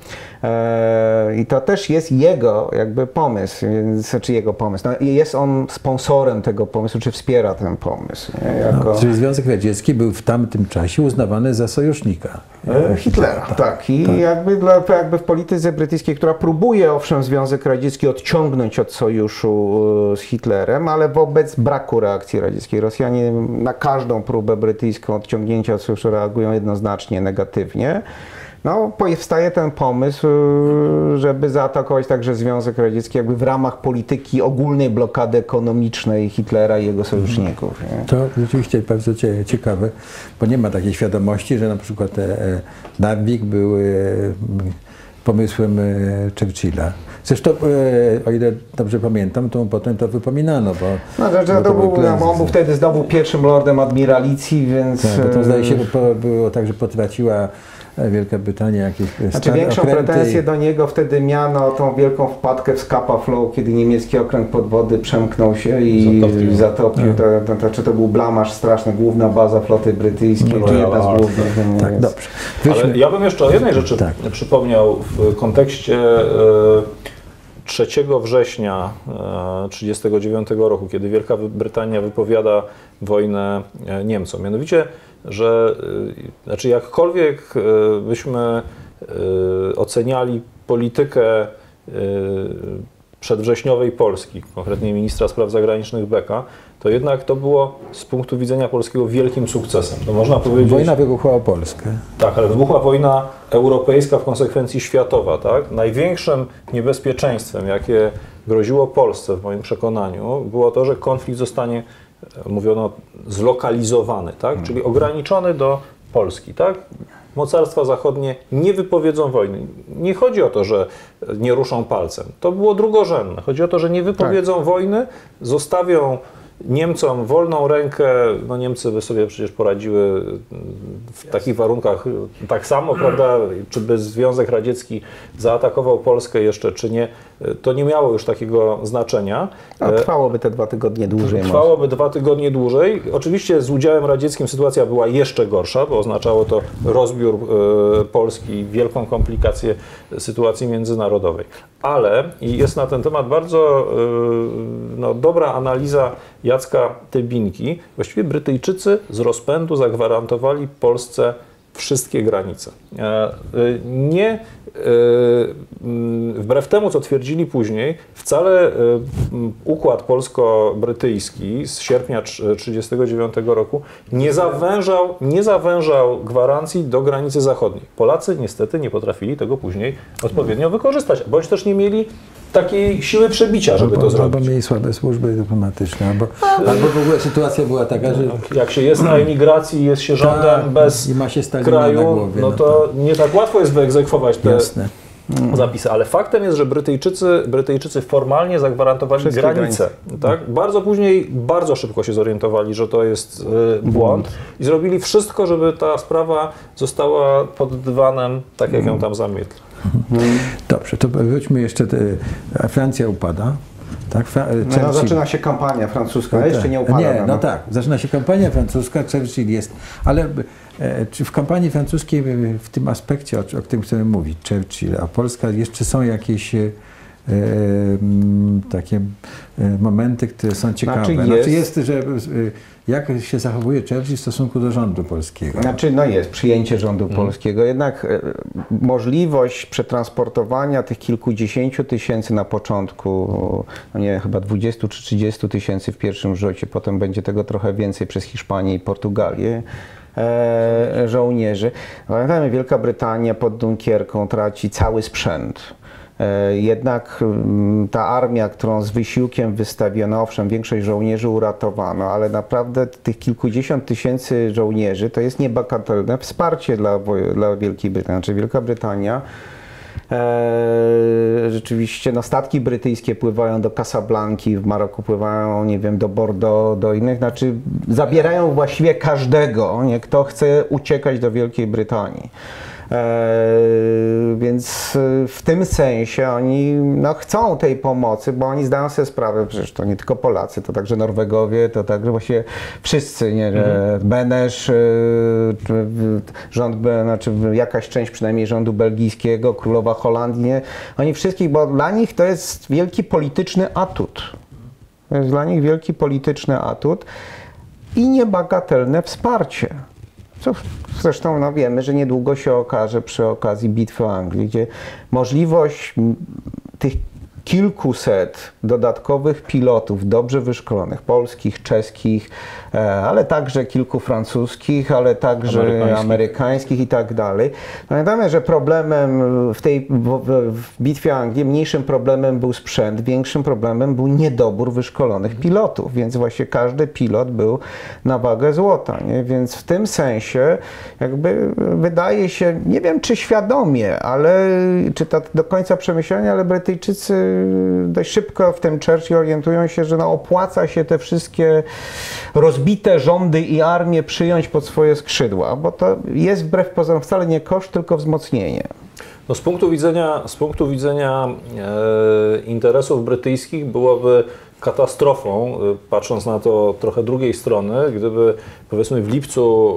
I to też jest jego jakby pomysł, więc, czy jego pomysł. No, jest on sponsorem tego pomysłu, czy wspiera ten pomysł. Jako... No, czyli Związek Radziecki był w tamtym czasie uznawany za sojusznika. Hitlera, Hitlera tak. tak. I tak. Jakby, dla, jakby w polityce brytyjskiej, która próbuje owszem Związek Radziecki odciągnąć od sojuszu z Hitlerem, ale wobec braku reakcji radzieckiej. Rosjanie na każdą próbę brytyjską odciągnięcia od sojuszu reagują jednoznacznie negatywnie. No, powstaje ten pomysł, żeby zaatakować także Związek Radziecki jakby w ramach polityki ogólnej blokady ekonomicznej Hitlera i jego sojuszników. Nie? To rzeczywiście bardzo ciekawe, bo nie ma takiej świadomości, że na przykład e, Narvik był e, pomysłem e, Churchilla. Zresztą, e, o ile dobrze pamiętam, to potem to wypominano, bo... No, że, że bo to był, no, on był wtedy znowu pierwszym lordem admiralicji, więc... Tak, bo to zdaje się, bo było tak, że potraciła Wielka Brytania jakieś Znaczy większą pretensję i... do niego wtedy miano tą wielką wpadkę w Scapa Flow, kiedy niemiecki okręt podwodny przemknął się i zatopił. zatopił. No. To, to, to, czy to był blamaż straszny, główna baza floty brytyjskiej, no, czy jedna z głównych. Tak, dobrze. Wyśmy... Ale ja bym jeszcze o jednej rzeczy tak. przypomniał w kontekście trzeciego września tysiąc dziewięćset trzydziestego dziewiątego roku, kiedy Wielka Brytania wypowiada wojnę Niemcom. Mianowicie, że znaczy jakkolwiek byśmy oceniali politykę przedwrześniowej Polski, konkretnie ministra spraw zagranicznych Becka, to jednak to było z punktu widzenia polskiego wielkim sukcesem. To można powiedzieć... Wojna wybuchła o Polskę. Tak, ale wybuchła wojna europejska, w konsekwencji światowa. Tak? Największym niebezpieczeństwem, jakie groziło Polsce w moim przekonaniu, było to, że konflikt zostanie, mówiono, zlokalizowany, tak? hmm. czyli ograniczony do Polski. Tak? Mocarstwa zachodnie nie wypowiedzą wojny. Nie chodzi o to, że nie ruszą palcem. To było drugorzędne. Chodzi o to, że nie wypowiedzą tak. wojny, zostawią Niemcom wolną rękę. No Niemcy by sobie przecież poradziły w takich warunkach tak samo, prawda? Czy by Związek Radziecki zaatakował Polskę jeszcze, czy nie, to nie miało już takiego znaczenia. A trwałoby te dwa tygodnie dłużej. Trwałoby może. dwa tygodnie dłużej. Oczywiście z udziałem radzieckim sytuacja była jeszcze gorsza, bo oznaczało to rozbiór Polski, wielką komplikację sytuacji międzynarodowej. Ale i jest na ten temat bardzo no, dobra analiza Jacka Tybinki. Właściwie Brytyjczycy z rozpędu zagwarantowali Polsce wszystkie granice. Nie, wbrew temu, co twierdzili później, wcale układ polsko-brytyjski z sierpnia tysiąc dziewięćset trzydziestego dziewiątego roku nie zawężał, nie zawężał gwarancji do granicy zachodniej. Polacy niestety nie potrafili tego później odpowiednio wykorzystać, bądź też nie mieli takiej siły przebicia, żeby albo, to zrobić. Albo mieli słabe służby dyplomatyczne, albo, albo w ogóle sytuacja była taka, że... Jak się jest na emigracji, jest się rządem tak, bez i ma się Stalina kraju, na głowie, no no to nie tak łatwo jest wyegzekwować te Jasne. zapisy. Ale faktem jest, że Brytyjczycy, Brytyjczycy formalnie zagwarantowali Wszystkie granice. Tak? Bardzo później, bardzo szybko się zorientowali, że to jest y, błąd i zrobili wszystko, żeby ta sprawa została pod dywanem, tak jak ją tam zamietli. Dobrze, to wróćmy jeszcze, te, Francja upada. Tak? Fra No, no, zaczyna się kampania francuska, a jeszcze nie upada. Nie, no, no tak, zaczyna się kampania francuska, Churchill jest, ale e, czy w kampanii francuskiej, w tym aspekcie, o, o którym chcemy mówić, Churchill, a Polska, jeszcze są jakieś e, m, takie e, momenty, które są ciekawe. Znaczy jest, znaczy jest że e, jak się zachowuje Churchill w stosunku do rządu polskiego? Znaczy, no jest przyjęcie rządu hmm. polskiego, jednak e, możliwość przetransportowania tych kilkudziesięciu tysięcy na początku, no nie chyba dwudziestu czy trzydziestu tysięcy w pierwszym rzucie, potem będzie tego trochę więcej przez Hiszpanię i Portugalię, e, żołnierzy. Pamiętajmy, Wielka Brytania pod Dunkierką traci cały sprzęt. Jednak ta armia, którą z wysiłkiem wystawiono, owszem, większość żołnierzy uratowano, ale naprawdę tych kilkudziesiąt tysięcy żołnierzy to jest niebagatelne wsparcie dla, dla Wielkiej Brytanii. Znaczy Wielka Brytania e, rzeczywiście, no, statki brytyjskie pływają do Casablanki, w Maroku pływają, nie wiem, do Bordeaux, do innych, znaczy zabierają właściwie każdego, nie, kto chce uciekać do Wielkiej Brytanii. Eee, więc w tym sensie oni no, chcą tej pomocy, bo oni zdają sobie sprawę, przecież to nie tylko Polacy, to także Norwegowie, to także właściwie wszyscy, nie, że mhm. Benesz, rząd, znaczy jakaś część przynajmniej rządu belgijskiego, królowa Holandii, nie, oni wszystkich, bo dla nich to jest wielki polityczny atut. To jest dla nich wielki polityczny atut i niebagatelne wsparcie. Co zresztą no, wiemy, że niedługo się okaże przy okazji bitwy Anglii, gdzie możliwość tych kilkuset dodatkowych pilotów, dobrze wyszkolonych, polskich, czeskich, ale także kilku francuskich, ale także amerykańskich, amerykańskich i tak dalej. Pamiętamy, że problemem w tej w, w bitwie Anglii, mniejszym problemem był sprzęt, większym problemem był niedobór wyszkolonych pilotów, więc właśnie każdy pilot był na wagę złota, nie? Więc w tym sensie jakby wydaje się, nie wiem czy świadomie, ale czy to do końca przemyślenia, ale Brytyjczycy dość szybko w tym Churchill orientują się, że no opłaca się te wszystkie rozbite rządy i armię przyjąć pod swoje skrzydła, bo to jest wbrew pozorom wcale nie koszt, tylko wzmocnienie. No z punktu widzenia, z punktu widzenia e, interesów brytyjskich byłoby katastrofą, patrząc na to trochę drugiej strony, gdyby powiedzmy w lipcu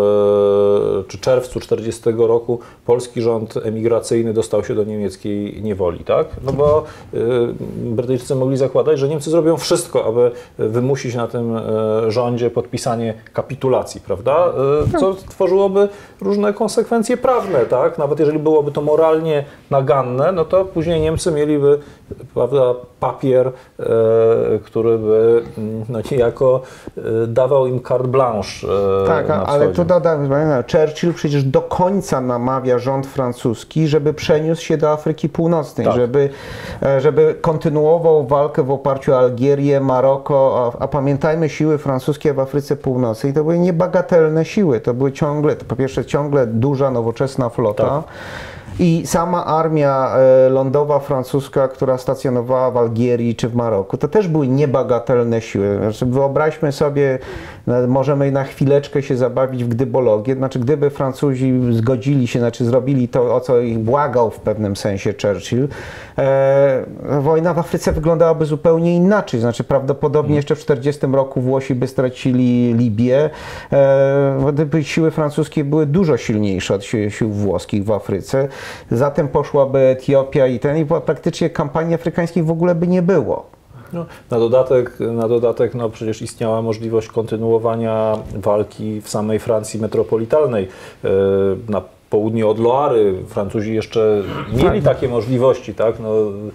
e, czy czerwcu czterdziestego roku polski rząd emigracyjny dostał się do niemieckiej niewoli, tak? No bo e, Brytyjczycy mogli zakładać, że Niemcy zrobią wszystko, aby wymusić na tym e, rządzie podpisanie kapitulacji, prawda? E, co tworzyłoby różne konsekwencje prawne, tak? Nawet jeżeli byłoby to moralnie naganne, no to później Niemcy mieliby, prawda, papier, e, który by no, niejako e, dawał im carte blanche. E, tak, ale tu dodam, Churchill przecież do końca namawia rząd francuski, żeby przeniósł się do Afryki Północnej, tak. żeby, żeby kontynuował walkę w oparciu o Algierię, Maroko, a, a pamiętajmy, siły francuskie w Afryce Północnej to były niebagatelne siły, to były ciągle, po pierwsze ciągle duża, nowoczesna flota. Tak. I sama armia lądowa francuska, która stacjonowała w Algierii czy w Maroku, to też były niebagatelne siły. Znaczy, wyobraźmy sobie, możemy na chwileczkę się zabawić w gdybologię, znaczy gdyby Francuzi zgodzili się, znaczy zrobili to, o co ich błagał w pewnym sensie Churchill, e, wojna w Afryce wyglądałaby zupełnie inaczej. Znaczy prawdopodobnie jeszcze w tysiąc dziewięćset czterdziestym roku Włosi by stracili Libię, e, gdyby siły francuskie były dużo silniejsze od sił, sił włoskich w Afryce. Zatem poszłaby Etiopia i ten, i praktycznie kampanii afrykańskiej w ogóle by nie było. No, na dodatek, na dodatek no przecież istniała możliwość kontynuowania walki w samej Francji metropolitalnej. Na południe od Loary Francuzi jeszcze mieli takie możliwości, tak? No,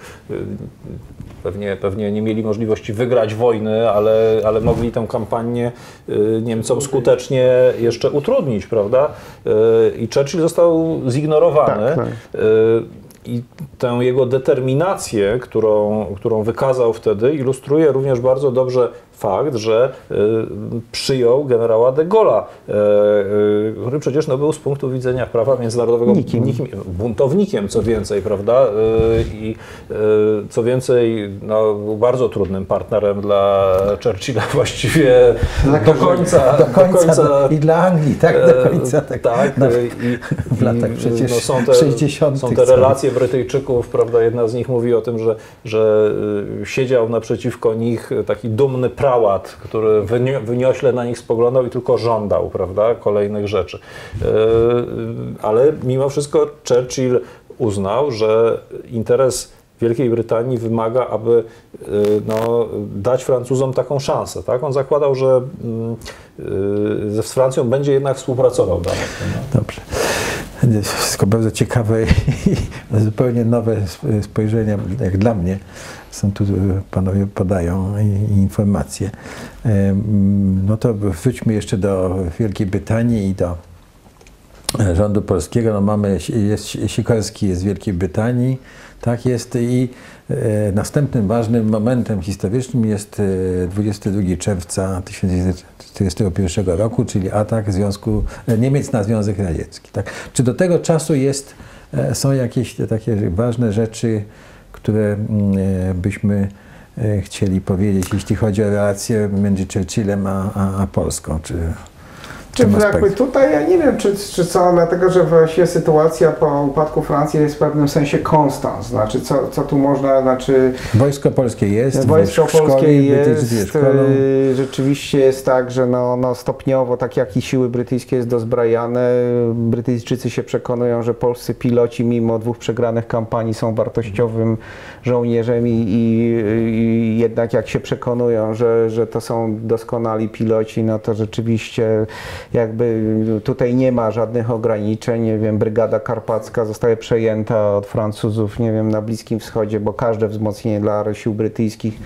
pewnie, pewnie nie mieli możliwości wygrać wojny, ale, ale mogli tę kampanię Niemcom skutecznie jeszcze utrudnić, prawda? I Churchill został zignorowany. Tak, tak. I tę jego determinację, którą, którą wykazał wtedy, ilustruje również bardzo dobrze fakt, że y, przyjął generała de Gaulle'a, y, y, który przecież no, był z punktu widzenia prawa międzynarodowego Nikim. nikim, buntownikiem, co więcej, prawda? Y, I y, co więcej, no, był bardzo trudnym partnerem dla Churchilla właściwie do końca. Do końca, do końca do, i dla Anglii, tak? Do końca. Tak, tak no, i, w latach i, przecież no, są te, sześćdziesiątych. Są te relacje Brytyjczyków, prawda? Jedna z nich mówi o tym, że, że y, siedział naprzeciwko nich taki dumny prałat, który wynio, wyniośle na nich spoglądał i tylko żądał, prawda, kolejnych rzeczy. Yy, ale mimo wszystko Churchill uznał, że interes Wielkiej Brytanii wymaga, aby yy, no, dać Francuzom taką szansę. Tak? On zakładał, że yy, z Francją będzie jednak współpracował dalej. Dobrze. Wszystko bardzo ciekawe i zupełnie nowe spojrzenia, jak dla mnie. Są tu panowie podają informacje. No to wróćmy jeszcze do Wielkiej Brytanii i do rządu polskiego. No mamy, jest, Sikorski jest z Wielkiej Brytanii, tak jest, i następnym ważnym momentem historycznym jest dwudziestego drugiego czerwca tysiąc dziewięćset czterdziestego pierwszego roku, czyli atak Związku Niemiec na Związek Radziecki. Tak? Czy do tego czasu jest, są jakieś takie ważne rzeczy, które byśmy chcieli powiedzieć, jeśli chodzi o relacje między Churchillem a, a, a Polską? Czy, Czy jakby tutaj, ja nie wiem, czy, czy co, dlatego że właściwie sytuacja po upadku Francji jest w pewnym sensie konstans. Znaczy, co, co tu można, znaczy... Wojsko polskie jest, Wojsko szkole, polskie jest, y, rzeczywiście jest tak, że no, no stopniowo, tak jak i siły brytyjskie jest dozbrajane, Brytyjczycy się przekonują, że polscy piloci mimo dwóch przegranych kampanii są wartościowym żołnierzem i, i, i jednak jak się przekonują, że, że to są doskonali piloci, no to rzeczywiście jakby tutaj nie ma żadnych ograniczeń, nie wiem, Brygada Karpacka zostaje przejęta od Francuzów, nie wiem, na Bliskim Wschodzie, bo każde wzmocnienie dla sił brytyjskich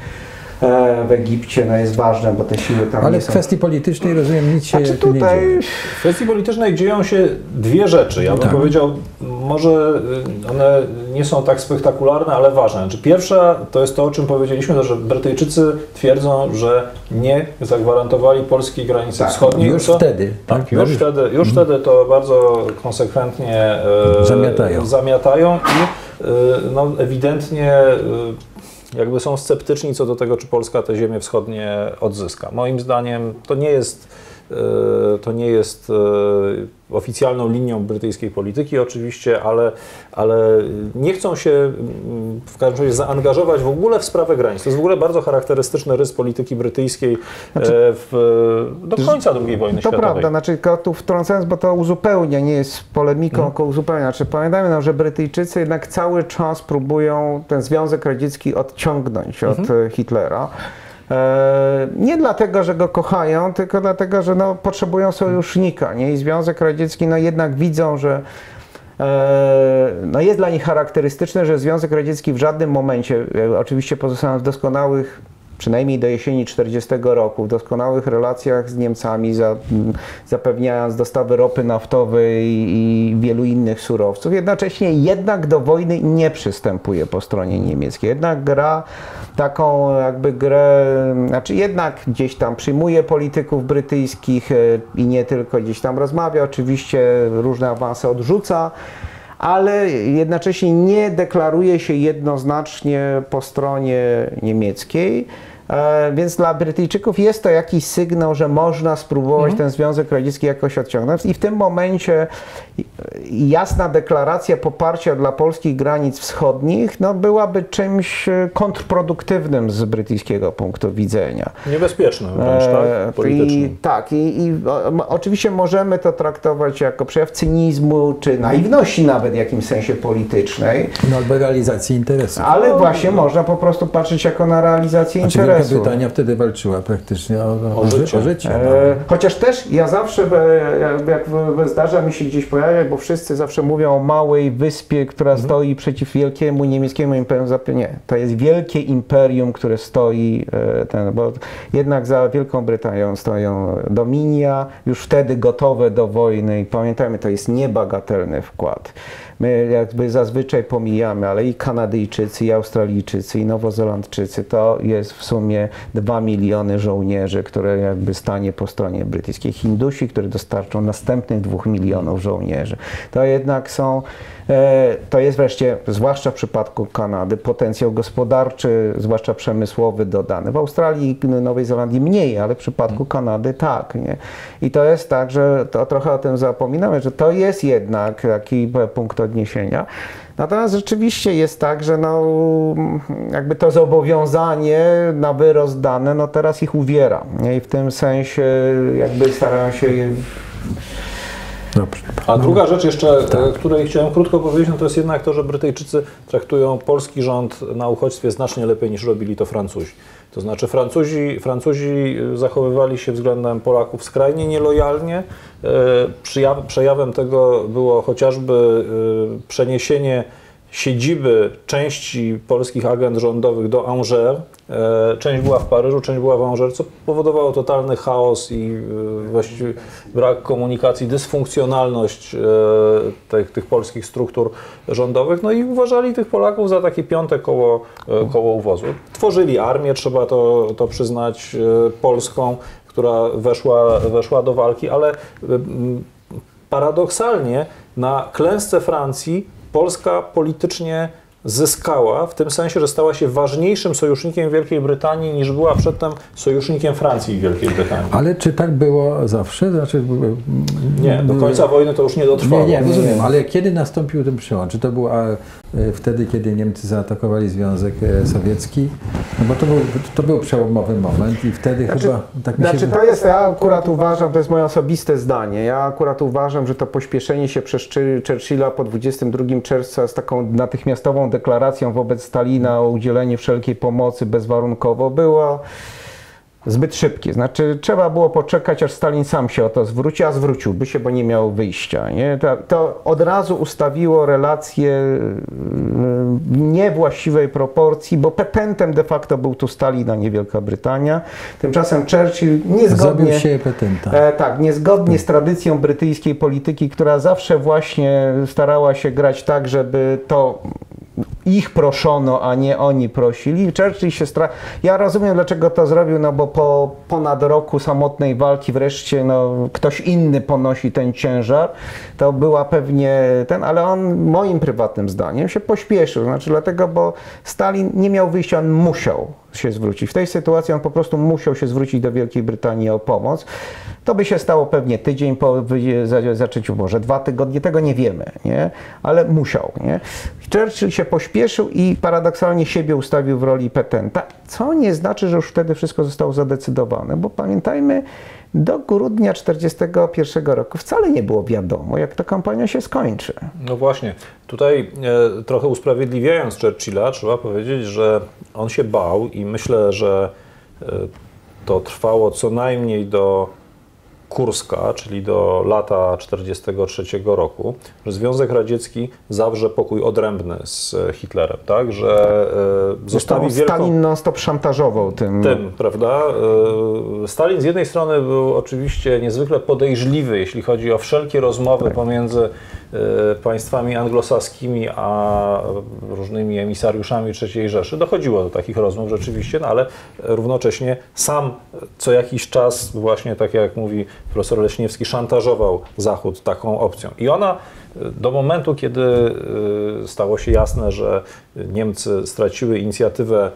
w Egipcie no jest ważne, bo te siły tam Ale nie w są... kwestii politycznej, rozumiem, nic się Znaczy tu nie tutaj... dzieje. W kwestii politycznej dzieją się dwie rzeczy. Ja bym Tak. powiedział, może one nie są tak spektakularne, ale ważne. Znaczy, pierwsza to jest to, o czym powiedzieliśmy, to, że Brytyjczycy twierdzą, że nie zagwarantowali polskiej granicy Tak, wschodniej. już co, wtedy. Tak, Tak, już, już- wtedy, już wtedy to bardzo konsekwentnie e, Zamiatają. zamiatają i e, no, ewidentnie e, jakby są sceptyczni co do tego, czy Polska te ziemie wschodnie odzyska. Moim zdaniem to nie jest, e, to nie jest e, oficjalną linią brytyjskiej polityki oczywiście, ale, ale nie chcą się mm, w każdym razie zaangażować w ogóle w sprawę granic. To jest w ogóle bardzo charakterystyczny rys polityki brytyjskiej e, w, do końca drugiej wojny To światowej. prawda, znaczy tylko tu wtrącając, bo to uzupełnia, nie jest polemiką, Mhm. tylko uzupełnia. Znaczy, pamiętajmy, no, że Brytyjczycy jednak cały czas próbują ten Związek Radziecki odciągnąć od Mhm. Hitlera. E, nie dlatego, że go kochają, tylko dlatego, że no, potrzebują sojusznika. Nie? I Związek Radziecki no, jednak widzą, że e, no, jest dla nich charakterystyczne, że Związek Radziecki w żadnym momencie, e, oczywiście pozostając w doskonałych, przynajmniej do jesieni czterdziestego roku, w doskonałych relacjach z Niemcami, za, m, zapewniając dostawy ropy naftowej i, i wielu innych surowców, jednocześnie jednak do wojny nie przystępuje po stronie niemieckiej. Jednak gra taką jakby grę, znaczy jednak gdzieś tam przyjmuje polityków brytyjskich e, i nie tylko, gdzieś tam rozmawia, oczywiście różne awanse odrzuca, ale jednocześnie nie deklaruje się jednoznacznie po stronie niemieckiej. E, Więc dla Brytyjczyków jest to jakiś sygnał, że można spróbować ten Związek Radziecki jakoś odciągnąć i w tym momencie jasna deklaracja poparcia dla polskich granic wschodnich no, byłaby czymś kontrproduktywnym z brytyjskiego punktu widzenia. Niebezpiecznym wręcz, E, tak? Politycznym. I, tak, i, i o, oczywiście możemy to traktować jako przejaw cynizmu, czy naiwności nawet w jakimś sensie politycznej, No, albo realizacji interesów. ale właśnie można po prostu patrzeć jako na realizację Znaczy, interesów. interesu. Wielka Brytania wtedy walczyła praktycznie o, o, O życie. o życie. E, chociaż też ja zawsze, e, jak, jak w- zdarza mi się gdzieś pojawiać, bo wszyscy zawsze mówią o małej wyspie, która Mhm. stoi przeciw wielkiemu niemieckiemu imperium. Zap- Nie, to jest wielkie imperium, które stoi, e, ten, bo jednak za Wielką Brytanią stoją Dominia, już wtedy gotowe do wojny i pamiętajmy, to jest niebagatelny wkład. My jakby zazwyczaj pomijamy, ale i Kanadyjczycy, i Australijczycy, i Nowozelandczycy to jest w sumie dwa miliony żołnierzy, które jakby stanie po stronie brytyjskiej. Hindusi, które dostarczą następnych dwóch milionów żołnierzy. To jednak są, e, to jest wreszcie, zwłaszcza w przypadku Kanady, potencjał gospodarczy, zwłaszcza przemysłowy dodany. W Australii i Nowej Zelandii mniej, ale w przypadku Kanady tak. Nie? I to jest tak, że to trochę o tym zapominamy, że to jest jednak taki punkt odniesienia. Natomiast rzeczywiście jest tak, że no, jakby to zobowiązanie na wyrost dane, no teraz ich uwiera. Nie? I w tym sensie jakby starają się je... Dobrze. A druga rzecz jeszcze, e, której chciałem krótko powiedzieć, no to jest jednak to, że Brytyjczycy traktują polski rząd na uchodźstwie znacznie lepiej niż robili to Francuzi. To znaczy Francuzi, Francuzi zachowywali się względem Polaków skrajnie nielojalnie. E, przyjaw, przejawem tego było chociażby e, przeniesienie siedziby części polskich agent rządowych do Angers. E, Część była w Paryżu, część była w Angers, co powodowało totalny chaos i e, właściwie brak komunikacji, dysfunkcjonalność e, tych, tych polskich struktur rządowych. No i uważali tych Polaków za takie piąte koło, e, koło uwozu. Tworzyli armię, trzeba to, to przyznać, e, polską, która weszła, weszła do walki, ale e, m, paradoksalnie na klęsce Francji Polska politycznie zyskała, w tym sensie, że stała się ważniejszym sojusznikiem Wielkiej Brytanii niż była przedtem sojusznikiem Francji i Wielkiej Brytanii. Ale czy tak było zawsze? Znaczy, Nie, do końca wojny to już nie dotrwało. Nie, nie, rozumiem, ale kiedy nastąpił ten przełom? Czy to było e, wtedy, kiedy Niemcy zaatakowali Związek e, Sowiecki? No bo to był, to był przełomowy moment i wtedy Znaczy, chyba tak mi się Znaczy to jest, ja akurat uważam, to jest moje osobiste zdanie, ja akurat uważam, że to pośpieszenie się przez Churchilla po dwudziestego drugiego czerwca z taką natychmiastową deklaracją wobec Stalina o udzieleniu wszelkiej pomocy bezwarunkowo było zbyt szybkie. Znaczy trzeba było poczekać, aż Stalin sam się o to zwróci, a zwróciłby się, bo nie miał wyjścia. Nie? To, to od razu ustawiło relacje w niewłaściwej proporcji, bo petentem de facto był tu Stalin, a nie Wielka Brytania. Tymczasem Churchill niezgodnie... Zrobił się petenta. E, tak, niezgodnie z tradycją brytyjskiej polityki, która zawsze właśnie starała się grać tak, żeby to ich proszono, a nie oni prosili. Churchill się stra... Ja rozumiem, dlaczego to zrobił, no bo po ponad roku samotnej walki wreszcie no, ktoś inny ponosi ten ciężar. To była pewnie ten, ale on moim prywatnym zdaniem się pośpieszył. Znaczy dlatego, bo Stalin nie miał wyjścia, on musiał się zwrócić. W tej sytuacji on po prostu musiał się zwrócić do Wielkiej Brytanii o pomoc. To by się stało pewnie tydzień po zaczęciu, może dwa tygodnie, tego nie wiemy, nie? Ale musiał. Nie? Churchill się pośpieszył i paradoksalnie siebie ustawił w roli petenta, co nie znaczy, że już wtedy wszystko zostało zadecydowane, bo pamiętajmy, do grudnia tysiąc dziewięćset czterdziestego pierwszego roku wcale nie było wiadomo, jak ta kampania się skończy. No właśnie, tutaj e, trochę usprawiedliwiając Churchilla, trzeba powiedzieć, że on się bał i myślę, że e, to trwało co najmniej do Kurska, czyli do lata tysiąc dziewięćset czterdziestego trzeciego roku, że Związek Radziecki zawrze pokój odrębny z Hitlerem, tak, że e, zostawi wielką... Stalin non-stop szantażował tym. Tym, prawda? E, Stalin z jednej strony był oczywiście niezwykle podejrzliwy, jeśli chodzi o wszelkie rozmowy tak. pomiędzy e, państwami anglosaskimi a różnymi emisariuszami trzeciej Rzeszy. Dochodziło do takich rozmów rzeczywiście, no ale równocześnie sam co jakiś czas właśnie, tak jak mówi profesor Leśniewski, szantażował Zachód taką opcją. I ona do momentu, kiedy stało się jasne, że Niemcy straciły inicjatywę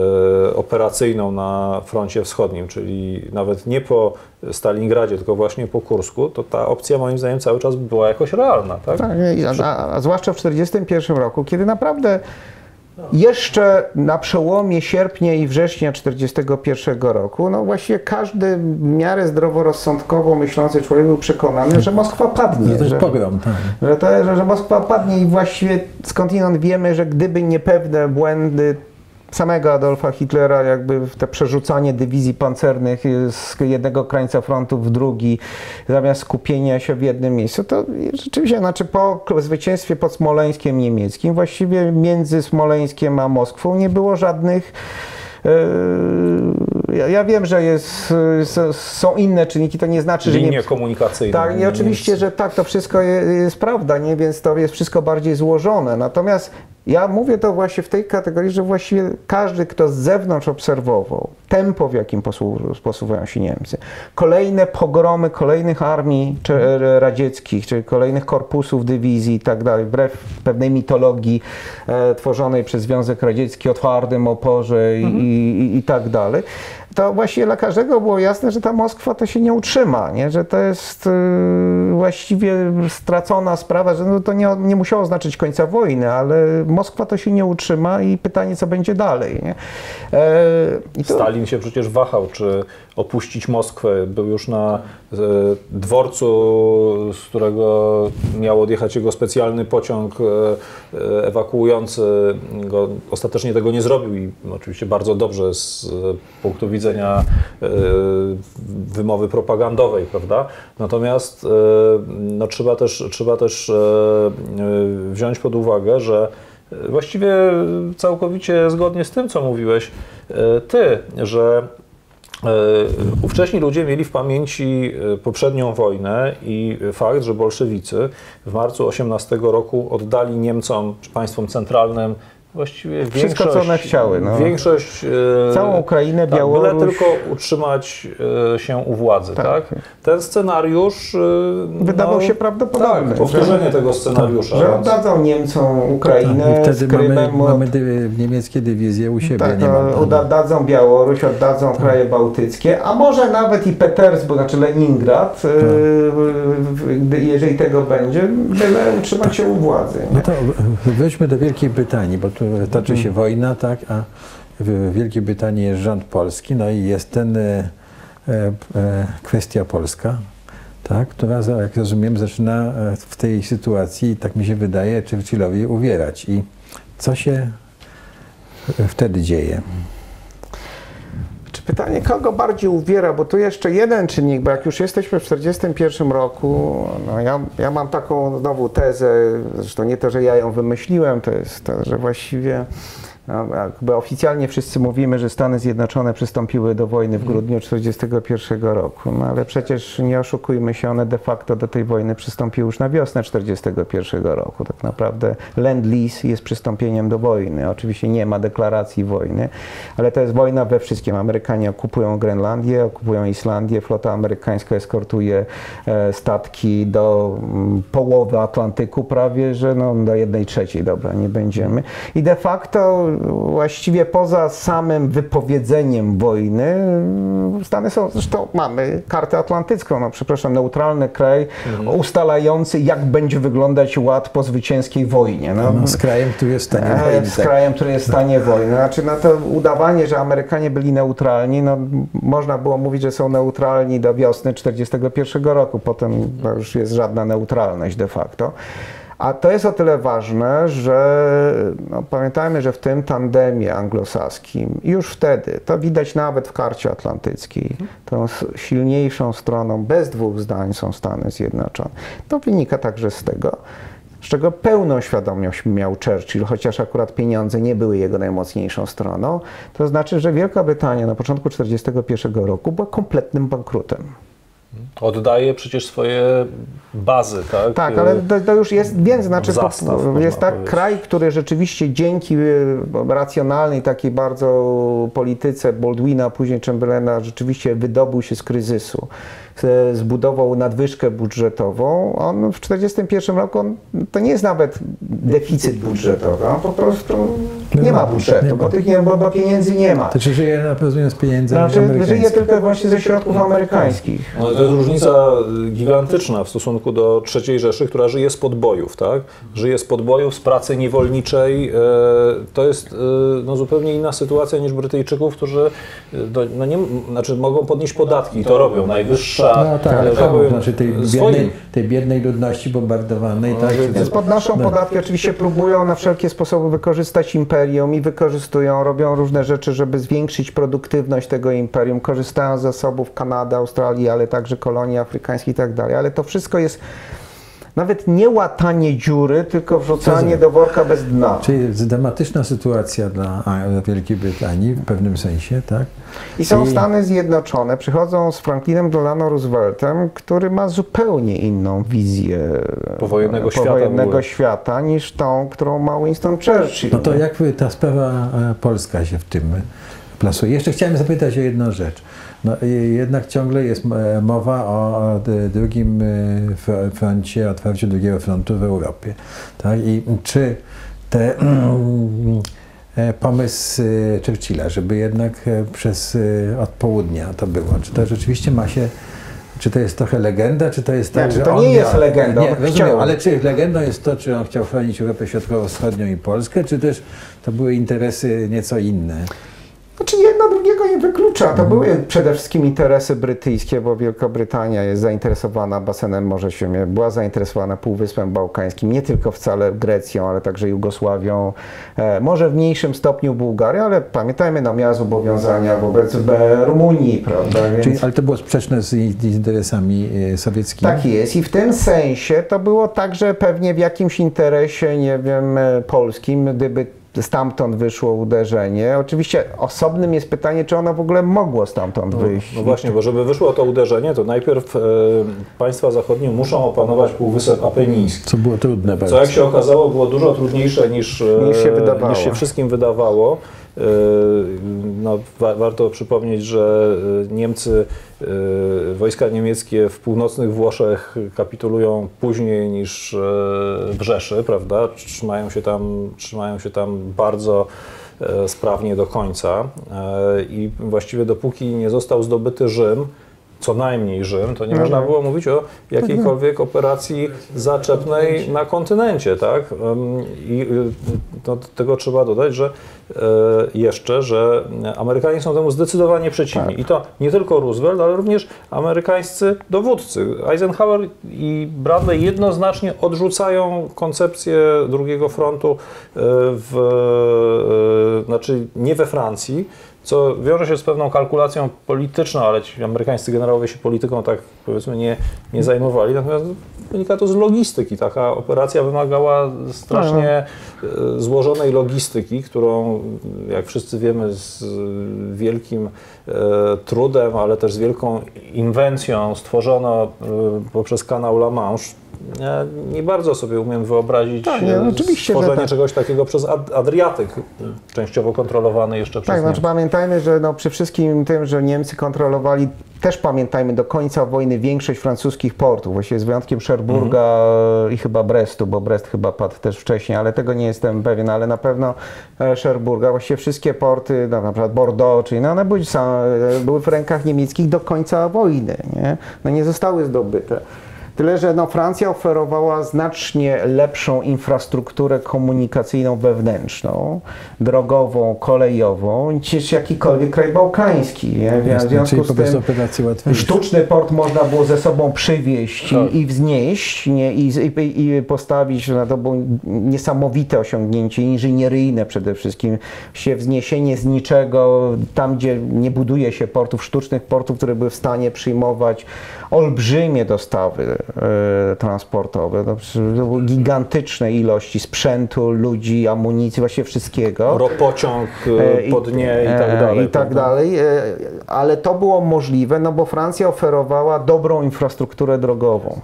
operacyjną na froncie wschodnim, czyli nawet nie po Stalingradzie, tylko właśnie po Kursku, to ta opcja moim zdaniem cały czas była jakoś realna. Tak? Tak, a, a, a zwłaszcza w tysiąc dziewięćset czterdziestym pierwszym roku, kiedy naprawdę jeszcze na przełomie sierpnia i września tysiąc dziewięćset czterdziestego pierwszego roku, no właściwie każdy w miarę zdroworozsądkowo myślący człowiek był przekonany, że Moskwa padnie. To jest że, pogrom, tak. że, to, że, że Moskwa padnie i właściwie skądinąd wiemy, że gdyby nie pewne błędy samego Adolfa Hitlera, jakby te przerzucanie dywizji pancernych z jednego krańca frontu w drugi, zamiast skupienia się w jednym miejscu, to rzeczywiście, znaczy po zwycięstwie pod Smoleńskiem niemieckim, właściwie między Smoleńskiem a Moskwą nie było żadnych. Ja, ja wiem, że jest, są inne czynniki, to nie znaczy, że nie... Linie komunikacyjne. Tak, i oczywiście, że tak, to wszystko jest, jest prawda, nie? Więc to jest wszystko bardziej złożone. Natomiast ja mówię to właśnie w tej kategorii, że właściwie każdy, kto z zewnątrz obserwował tempo, w jakim posuwają się Niemcy, kolejne pogromy kolejnych armii radzieckich, czyli kolejnych korpusów dywizji i tak dalej, wbrew pewnej mitologii e, tworzonej przez Związek Radziecki o twardym oporze i, mhm. i, i, i tak dalej, to właściwie dla każdego było jasne, że ta Moskwa to się nie utrzyma, nie? Że to jest y, właściwie stracona sprawa, że no to nie, nie musiało znaczyć końca wojny, ale Moskwa to się nie utrzyma i pytanie, co będzie dalej. Nie? E, i to... Stalin się przecież wahał, czy opuścić Moskwę. Był już na e, dworcu, z którego miał odjechać jego specjalny pociąg e, ewakuujący go. Ostatecznie tego nie zrobił i oczywiście bardzo dobrze z e, punktu widzenia e, wymowy propagandowej, prawda? Natomiast e, no, trzeba też, trzeba też e, wziąć pod uwagę, że właściwie całkowicie zgodnie z tym, co mówiłeś ty, że ówcześni ludzie mieli w pamięci poprzednią wojnę i fakt, że bolszewicy w marcu osiemnastego roku oddali Niemcom, czy państwom centralnym, właściwie wszystko, większość, co one chciały. No. Większość, całą Ukrainę, tak, Białoruś. byle tylko utrzymać się u władzy. Tak. Tak. Ten scenariusz wydawał no, się prawdopodobny. Tak, powtórzenie że, tego scenariusza. Że oddadzą Niemcom Ukrainę, tak, i wtedy z Krymem. mamy, mamy dy, niemieckie dywizje u siebie. Tak, nie no, oddadzą Białoruś, oddadzą tak. kraje bałtyckie, a może nawet i Petersburg, znaczy Leningrad, tak. yy, jeżeli tego będzie, byle utrzymać się u władzy. Nie? No to wróćmy do Wielkiej Brytanii, bo tu toczy się wojna, tak, a w Wielkiej Brytanii jest rząd polski, no i jest ten e, e, kwestia polska, tak, która, jak rozumiem, zaczyna w tej sytuacji, tak mi się wydaje, Churchillowi uwierać. I co się wtedy dzieje? Czy pytanie, kogo bardziej uwiera, bo tu jeszcze jeden czynnik, bo jak już jesteśmy w czterdziestym pierwszym roku, no ja, ja mam taką znowu tezę, zresztą nie to, że ja ją wymyśliłem, to jest to, że właściwie no, jakby oficjalnie wszyscy mówimy, że Stany Zjednoczone przystąpiły do wojny w grudniu czterdziestego pierwszego roku, no ale przecież nie oszukujmy się, one de facto do tej wojny przystąpiły już na wiosnę czterdziestego pierwszego roku. Tak naprawdę Lend-Lease jest przystąpieniem do wojny. Oczywiście nie ma deklaracji wojny, ale to jest wojna we wszystkim. Amerykanie okupują Grenlandię, okupują Islandię, flota amerykańska eskortuje e, statki do m, połowy Atlantyku prawie, że no, do jednej trzeciej, dobra, nie będziemy. I de facto właściwie poza samym wypowiedzeniem wojny, Stany są, zresztą mamy kartę atlantycką, no przepraszam, neutralny kraj mhm. ustalający, jak będzie wyglądać ład po zwycięskiej wojnie. No, no, z krajem, który jest w stanie wojny. Z tak. krajem, który jest w stanie wojny. Znaczy, no to udawanie, że Amerykanie byli neutralni, no można było mówić, że są neutralni do wiosny czterdziestego pierwszego roku, potem to już jest żadna neutralność de facto. A to jest o tyle ważne, że no, pamiętajmy, że w tym tandemie anglosaskim już wtedy, to widać nawet w karcie atlantyckiej, tą silniejszą stroną, bez dwóch zdań, są Stany Zjednoczone. To wynika także z tego, z czego pełną świadomość miał Churchill, chociaż akurat pieniądze nie były jego najmocniejszą stroną. To znaczy, że Wielka Brytania na początku czterdziestego pierwszego roku była kompletnym bankrutem. Oddaje przecież swoje bazy, tak? Tak, ale to, to już jest, więc znaczy Zastaw, po, jest tak kraj, który rzeczywiście dzięki racjonalnej takiej bardzo polityce Baldwina, później Chamberlaina, rzeczywiście wydobył się z kryzysu. Zbudował nadwyżkę budżetową. On w czterdziestym pierwszym roku, on, to nie jest nawet deficyt budżetowy, on po prostu nie ma budżetu, nie ma. Bo, tych nie, bo, bo pieniędzy nie ma. To czy żyje na pewno z pieniędzy znaczy, żyje tylko właśnie ze środków amerykańskich. No, to jest różnica gigantyczna w stosunku do trzeciej Rzeszy, która żyje z podbojów, tak? Żyje z podbojów, z pracy niewolniczej. To jest no, zupełnie inna sytuacja niż Brytyjczyków, którzy no, nie, znaczy, mogą podnieść podatki, to robią, najwyższe świata. No tak, ale że tak komu? powiem, Znaczy tej biednej, swoim. tej biednej ludności bombardowanej. No, tak, więc Więc podnoszą no. podatki, oczywiście próbują na wszelkie sposoby wykorzystać imperium i wykorzystują, robią różne rzeczy, żeby zwiększyć produktywność tego imperium, korzystają z zasobów Kanady, Australii, ale także kolonii afrykańskich i tak dalej. Ale to wszystko jest nawet nie łatanie dziury, tylko wrzucanie Rozumiem. do worka bez dna. Czyli dramatyczna sytuacja dla a, Wielkiej Brytanii w pewnym sensie, tak? I są I- Stany Zjednoczone, przychodzą z Franklinem Delano Rooseveltem, który ma zupełnie inną wizję Powojennego e, świata powojennego były. świata niż tą, którą ma Winston Churchill. No to jak ta sprawa e, polska się w tym plasuje? Jeszcze chciałem zapytać o jedną rzecz. No, i jednak ciągle jest e, mowa o d- drugim e, fr- froncie, otwarciu drugiego frontu w Europie. Tak? I czy te, e, pomysł e, Churchilla, żeby jednak e, przez e, od południa to było, czy to rzeczywiście ma się, czy to jest trochę legenda, czy to jest Nie, tak, czy że to on nie jest miał- legendą, Nie, on rozumiem, chciał. ale czy legendą jest to, czy on chciał chronić Europę Środkowo-Wschodnią i Polskę, czy też to były interesy nieco inne? Znaczy jedno drugiego nie wyklucza. To były przede wszystkim interesy brytyjskie, bo Wielka Brytania jest zainteresowana basenem Morza Śródziemnego, była zainteresowana Półwyspem Bałkańskim, nie tylko wcale Grecją, ale także Jugosławią, e, może w mniejszym stopniu Bułgarią, ale pamiętajmy, no miała zobowiązania wobec e, Rumunii, prawda? Więc... Czyli, ale to było sprzeczne z i- z interesami e, sowieckimi? Tak jest i w tym sensie to było także pewnie w jakimś interesie, nie wiem, e, polskim, gdyby stamtąd wyszło uderzenie. Oczywiście osobnym jest pytanie, czy ono w ogóle mogło stamtąd wyjść. No właśnie, bo żeby wyszło to uderzenie, to najpierw e, państwa zachodnie muszą opanować Półwysep Apeniński. Co było trudne bardzo. Co jak się okazało było dużo trudniejsze niż, e, Niż się wydawało. niż się wszystkim wydawało. E, No, wa warto przypomnieć, że e, Niemcy, e, wojska niemieckie w północnych Włoszech kapitulują później niż e, w Rzeszy, prawda? Trzymają się tam, trzymają się tam bardzo e, sprawnie do końca e, i właściwie dopóki nie został zdobyty Rzym, co najmniej Rzym, to nie Mhm. można było mówić o jakiejkolwiek operacji zaczepnej na kontynencie, tak? Ym, I y, do tego trzeba dodać, że y, jeszcze, że Amerykanie są temu zdecydowanie przeciwni. I to nie tylko Roosevelt, ale również amerykańscy dowódcy. Eisenhower i Bradley jednoznacznie odrzucają koncepcję drugiego frontu y, w, y, znaczy nie we Francji, co wiąże się z pewną kalkulacją polityczną, ale ci amerykańscy generałowie się polityką tak powiedzmy nie, nie zajmowali, natomiast wynika to z logistyki. Taka operacja wymagała strasznie e, złożonej logistyki, którą, jak wszyscy wiemy, z wielkim e, trudem, ale też z wielką inwencją stworzono e, poprzez kanał La Manche. Ja nie bardzo sobie umiem wyobrazić Tak, nie, e, oczywiście, że stworzenie tak. czegoś takiego przez Ad Adriatyk, częściowo kontrolowany jeszcze przez Tak, Niemcy. znaczy pamiętajmy, że no, przy wszystkim tym, że Niemcy kontrolowali, też pamiętajmy, do końca wojny większość francuskich portów, właściwie z wyjątkiem Cherbourga i chyba Brestu, bo Brest chyba padł też wcześniej, ale tego nie jestem pewien, ale na pewno e, Cherbourga, właściwie wszystkie porty, no, na przykład Bordeaux, czyli no, one były, sam, były w rękach niemieckich do końca wojny, nie? No, nie zostały zdobyte. Tyle, że no, Francja oferowała znacznie lepszą infrastrukturę komunikacyjną wewnętrzną, drogową, kolejową, niż jakikolwiek kraj bałkański. Nie? W Jasne, związku czyli po z prostu tym operacje łatwiejsze. sztuczny port można było ze sobą przywieźć Tak. i, i wznieść nie? I, i, i postawić, no, to było niesamowite osiągnięcie inżynieryjne przede wszystkim, się wzniesienie z niczego, tam gdzie nie buduje się portów, sztucznych portów, które były w stanie przyjmować olbrzymie dostawy e, transportowe, to, to były gigantyczne ilości sprzętu, ludzi, amunicji, właściwie wszystkiego. Ropociąg, E, i- po dnie i tak e, dalej. I tak prawda? dalej, e, ale to było możliwe, no bo Francja oferowała dobrą infrastrukturę drogową.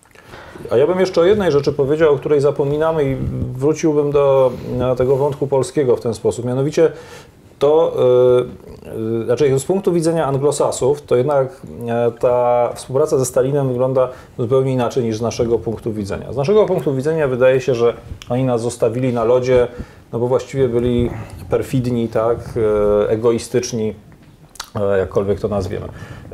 A ja bym jeszcze o jednej rzeczy powiedział, o której zapominamy i wróciłbym do e, tego wątku polskiego w ten sposób. Mianowicie to, e, e, znaczy z punktu widzenia anglosasów, to jednak e, ta współpraca ze Stalinem wygląda zupełnie inaczej niż z naszego punktu widzenia. Z naszego punktu widzenia wydaje się, że oni nas zostawili na lodzie, no bo właściwie byli perfidni, tak, e, egoistyczni, e, jakkolwiek to nazwiemy.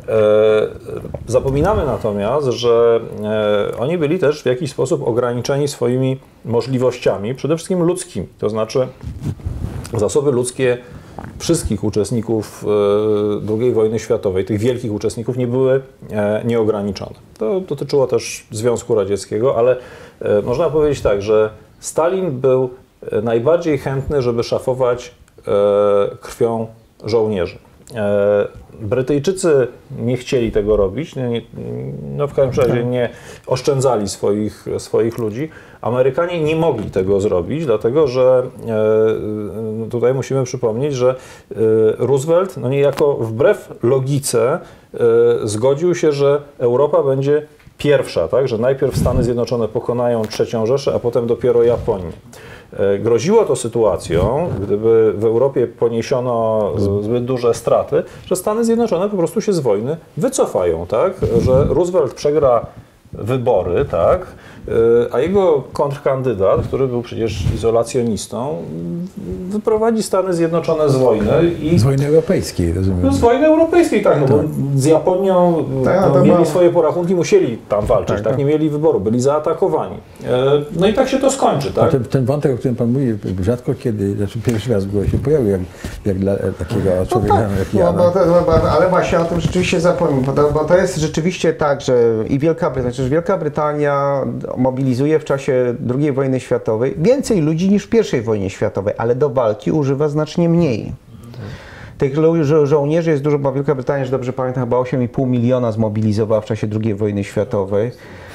Zapominamy natomiast, że oni byli też w jakiś sposób ograniczeni swoimi możliwościami, przede wszystkim ludzkimi. To znaczy zasoby ludzkie wszystkich uczestników drugiej wojny światowej, tych wielkich uczestników, nie były nieograniczone. To dotyczyło też Związku Radzieckiego, ale można powiedzieć tak, że Stalin był najbardziej chętny, żeby szafować krwią żołnierzy. Brytyjczycy nie chcieli tego robić, nie, no w każdym razie nie oszczędzali swoich, swoich ludzi. Amerykanie nie mogli tego zrobić, dlatego że tutaj musimy przypomnieć, że Roosevelt no niejako wbrew logice zgodził się, że Europa będzie pierwsza, tak? Że najpierw Stany Zjednoczone pokonają trzecią Rzeszę, a potem dopiero Japonię. Groziło to sytuacją, gdyby w Europie poniesiono zbyt duże straty, że Stany Zjednoczone po prostu się z wojny wycofają, tak? Że Roosevelt przegra wybory, tak? A jego kontrkandydat, który był przecież izolacjonistą, wyprowadzi Stany Zjednoczone z wojny i z wojny europejskiej, rozumiem. No, z wojny europejskiej, tak, no, bo z Japonią tak, no, to mieli było... swoje porachunki, musieli tam walczyć, tak, tak, nie mieli wyboru, byli zaatakowani. No i tak się to skończy, tak? Ten, ten wątek, o którym Pan mówi, rzadko kiedy, znaczy pierwszy raz w głowie się pojawił, jak, jak dla takiego człowieka no tak, jak ja. No, to, ale właśnie o tym rzeczywiście zapomnę, bo to, bo to jest rzeczywiście tak, że i Wielka Brytania, znaczy Wielka Brytania mobilizuje w czasie drugiej wojny światowej więcej ludzi niż w pierwszej wojnie światowej, ale do walki używa znacznie mniej. Tych żo żołnierzy jest dużo, bo Wielka Brytania, że dobrze pamiętam, chyba osiem i pół miliona zmobilizowała w czasie drugiej wojny światowej.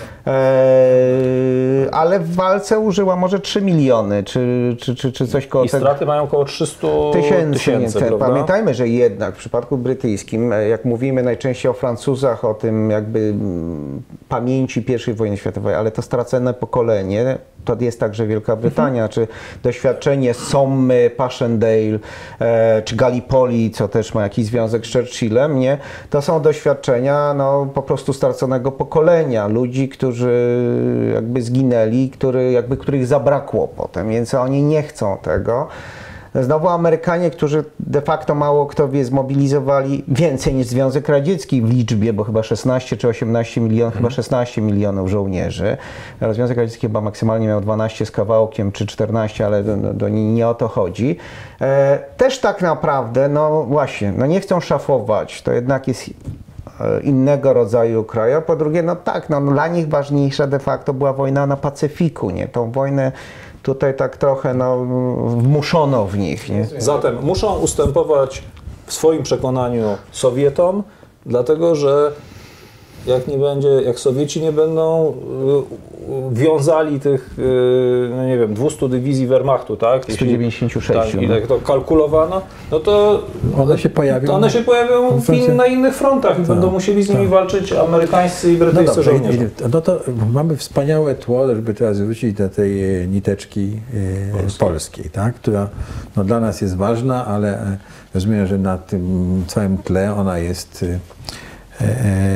Eee, ale w walce użyła może trzy miliony, czy, czy, czy, czy coś koło I tego. straty mają około trzysta tysięcy. tysięcy, prawda? Pamiętajmy, że jednak w przypadku brytyjskim, jak mówimy najczęściej o Francuzach, o tym jakby mm, pamięci pierwszej wojny światowej, ale to stracone pokolenie, to jest także Wielka Brytania, mhm. czy doświadczenie Sommy, Passchendaele, e, czy Gallipoli, co też ma jakiś związek z Churchillem, nie? To są doświadczenia no, po prostu straconego pokolenia, ludzi, którzy jakby zginęli, który, jakby, których zabrakło potem, więc oni nie chcą tego. Znowu Amerykanie, którzy de facto mało kto wie, zmobilizowali więcej niż Związek Radziecki w liczbie, bo chyba szesnaście czy osiemnaście milionów, chyba szesnaście milionów żołnierzy. Związek Radziecki chyba maksymalnie miał dwanaście z kawałkiem, czy czternaście, ale do, do, nie o to chodzi. E, też tak naprawdę, no właśnie, no nie chcą szafować, to jednak jest innego rodzaju kraju. Po drugie, no tak, no, dla nich ważniejsza de facto była wojna na Pacyfiku, nie? Tą wojnę tutaj tak trochę no, wmuszono w nich. Nie? Zatem muszą ustępować w swoim przekonaniu Sowietom, dlatego że jak nie będzie, jak Sowieci nie będą y, wiązali tych, y, no nie wiem, dwieście dywizji Wehrmachtu, tak? sto dziewięćdziesiąt sześć. Tak, i tak to kalkulowano, no to one się pojawią, to one się pojawią w in, na innych frontach i tak, będą musieli z nimi tak. walczyć amerykańscy i brytyjscy no dobrze, żołnierze. No to mamy wspaniałe tło, żeby teraz wrócić do tej niteczki Polskiej, polskiej tak? Która no, dla nas jest ważna, ale rozumiem, że na tym całym tle ona jest E,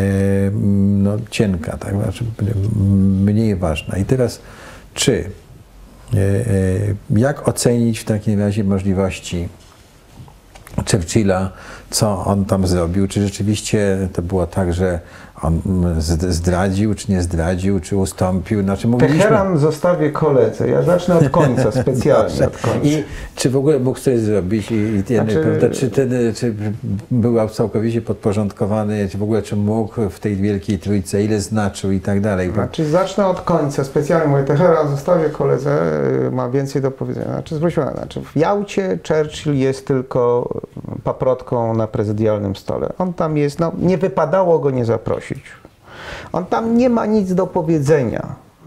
no, cienka, tak? Znaczy, mniej ważna. I teraz, czy, e, e, jak ocenić w takim razie możliwości Churchilla, co on tam zrobił? Czy rzeczywiście to było tak, że on zdradził, czy nie zdradził, czy ustąpił? Znaczy, mówiliśmy... Teheran zostawię koledze. Ja zacznę od końca, specjalnie od końca. I czy w ogóle mógł coś zrobić? I, i znaczy... prawda, czy, ten, czy był całkowicie podporządkowany? Czy w ogóle czy mógł w tej Wielkiej Trójce? Ile znaczył i tak dalej? Znaczy, zacznę od końca. Specjalnie mówię, Teheran zostawię koledze. Ma więcej do powiedzenia. Znaczy, zwróćmy uwagę, znaczy, w Jałcie Churchill jest tylko paprotką na prezydialnym stole. On tam jest, no nie wypadało go nie zaprosić. On tam nie ma nic do powiedzenia,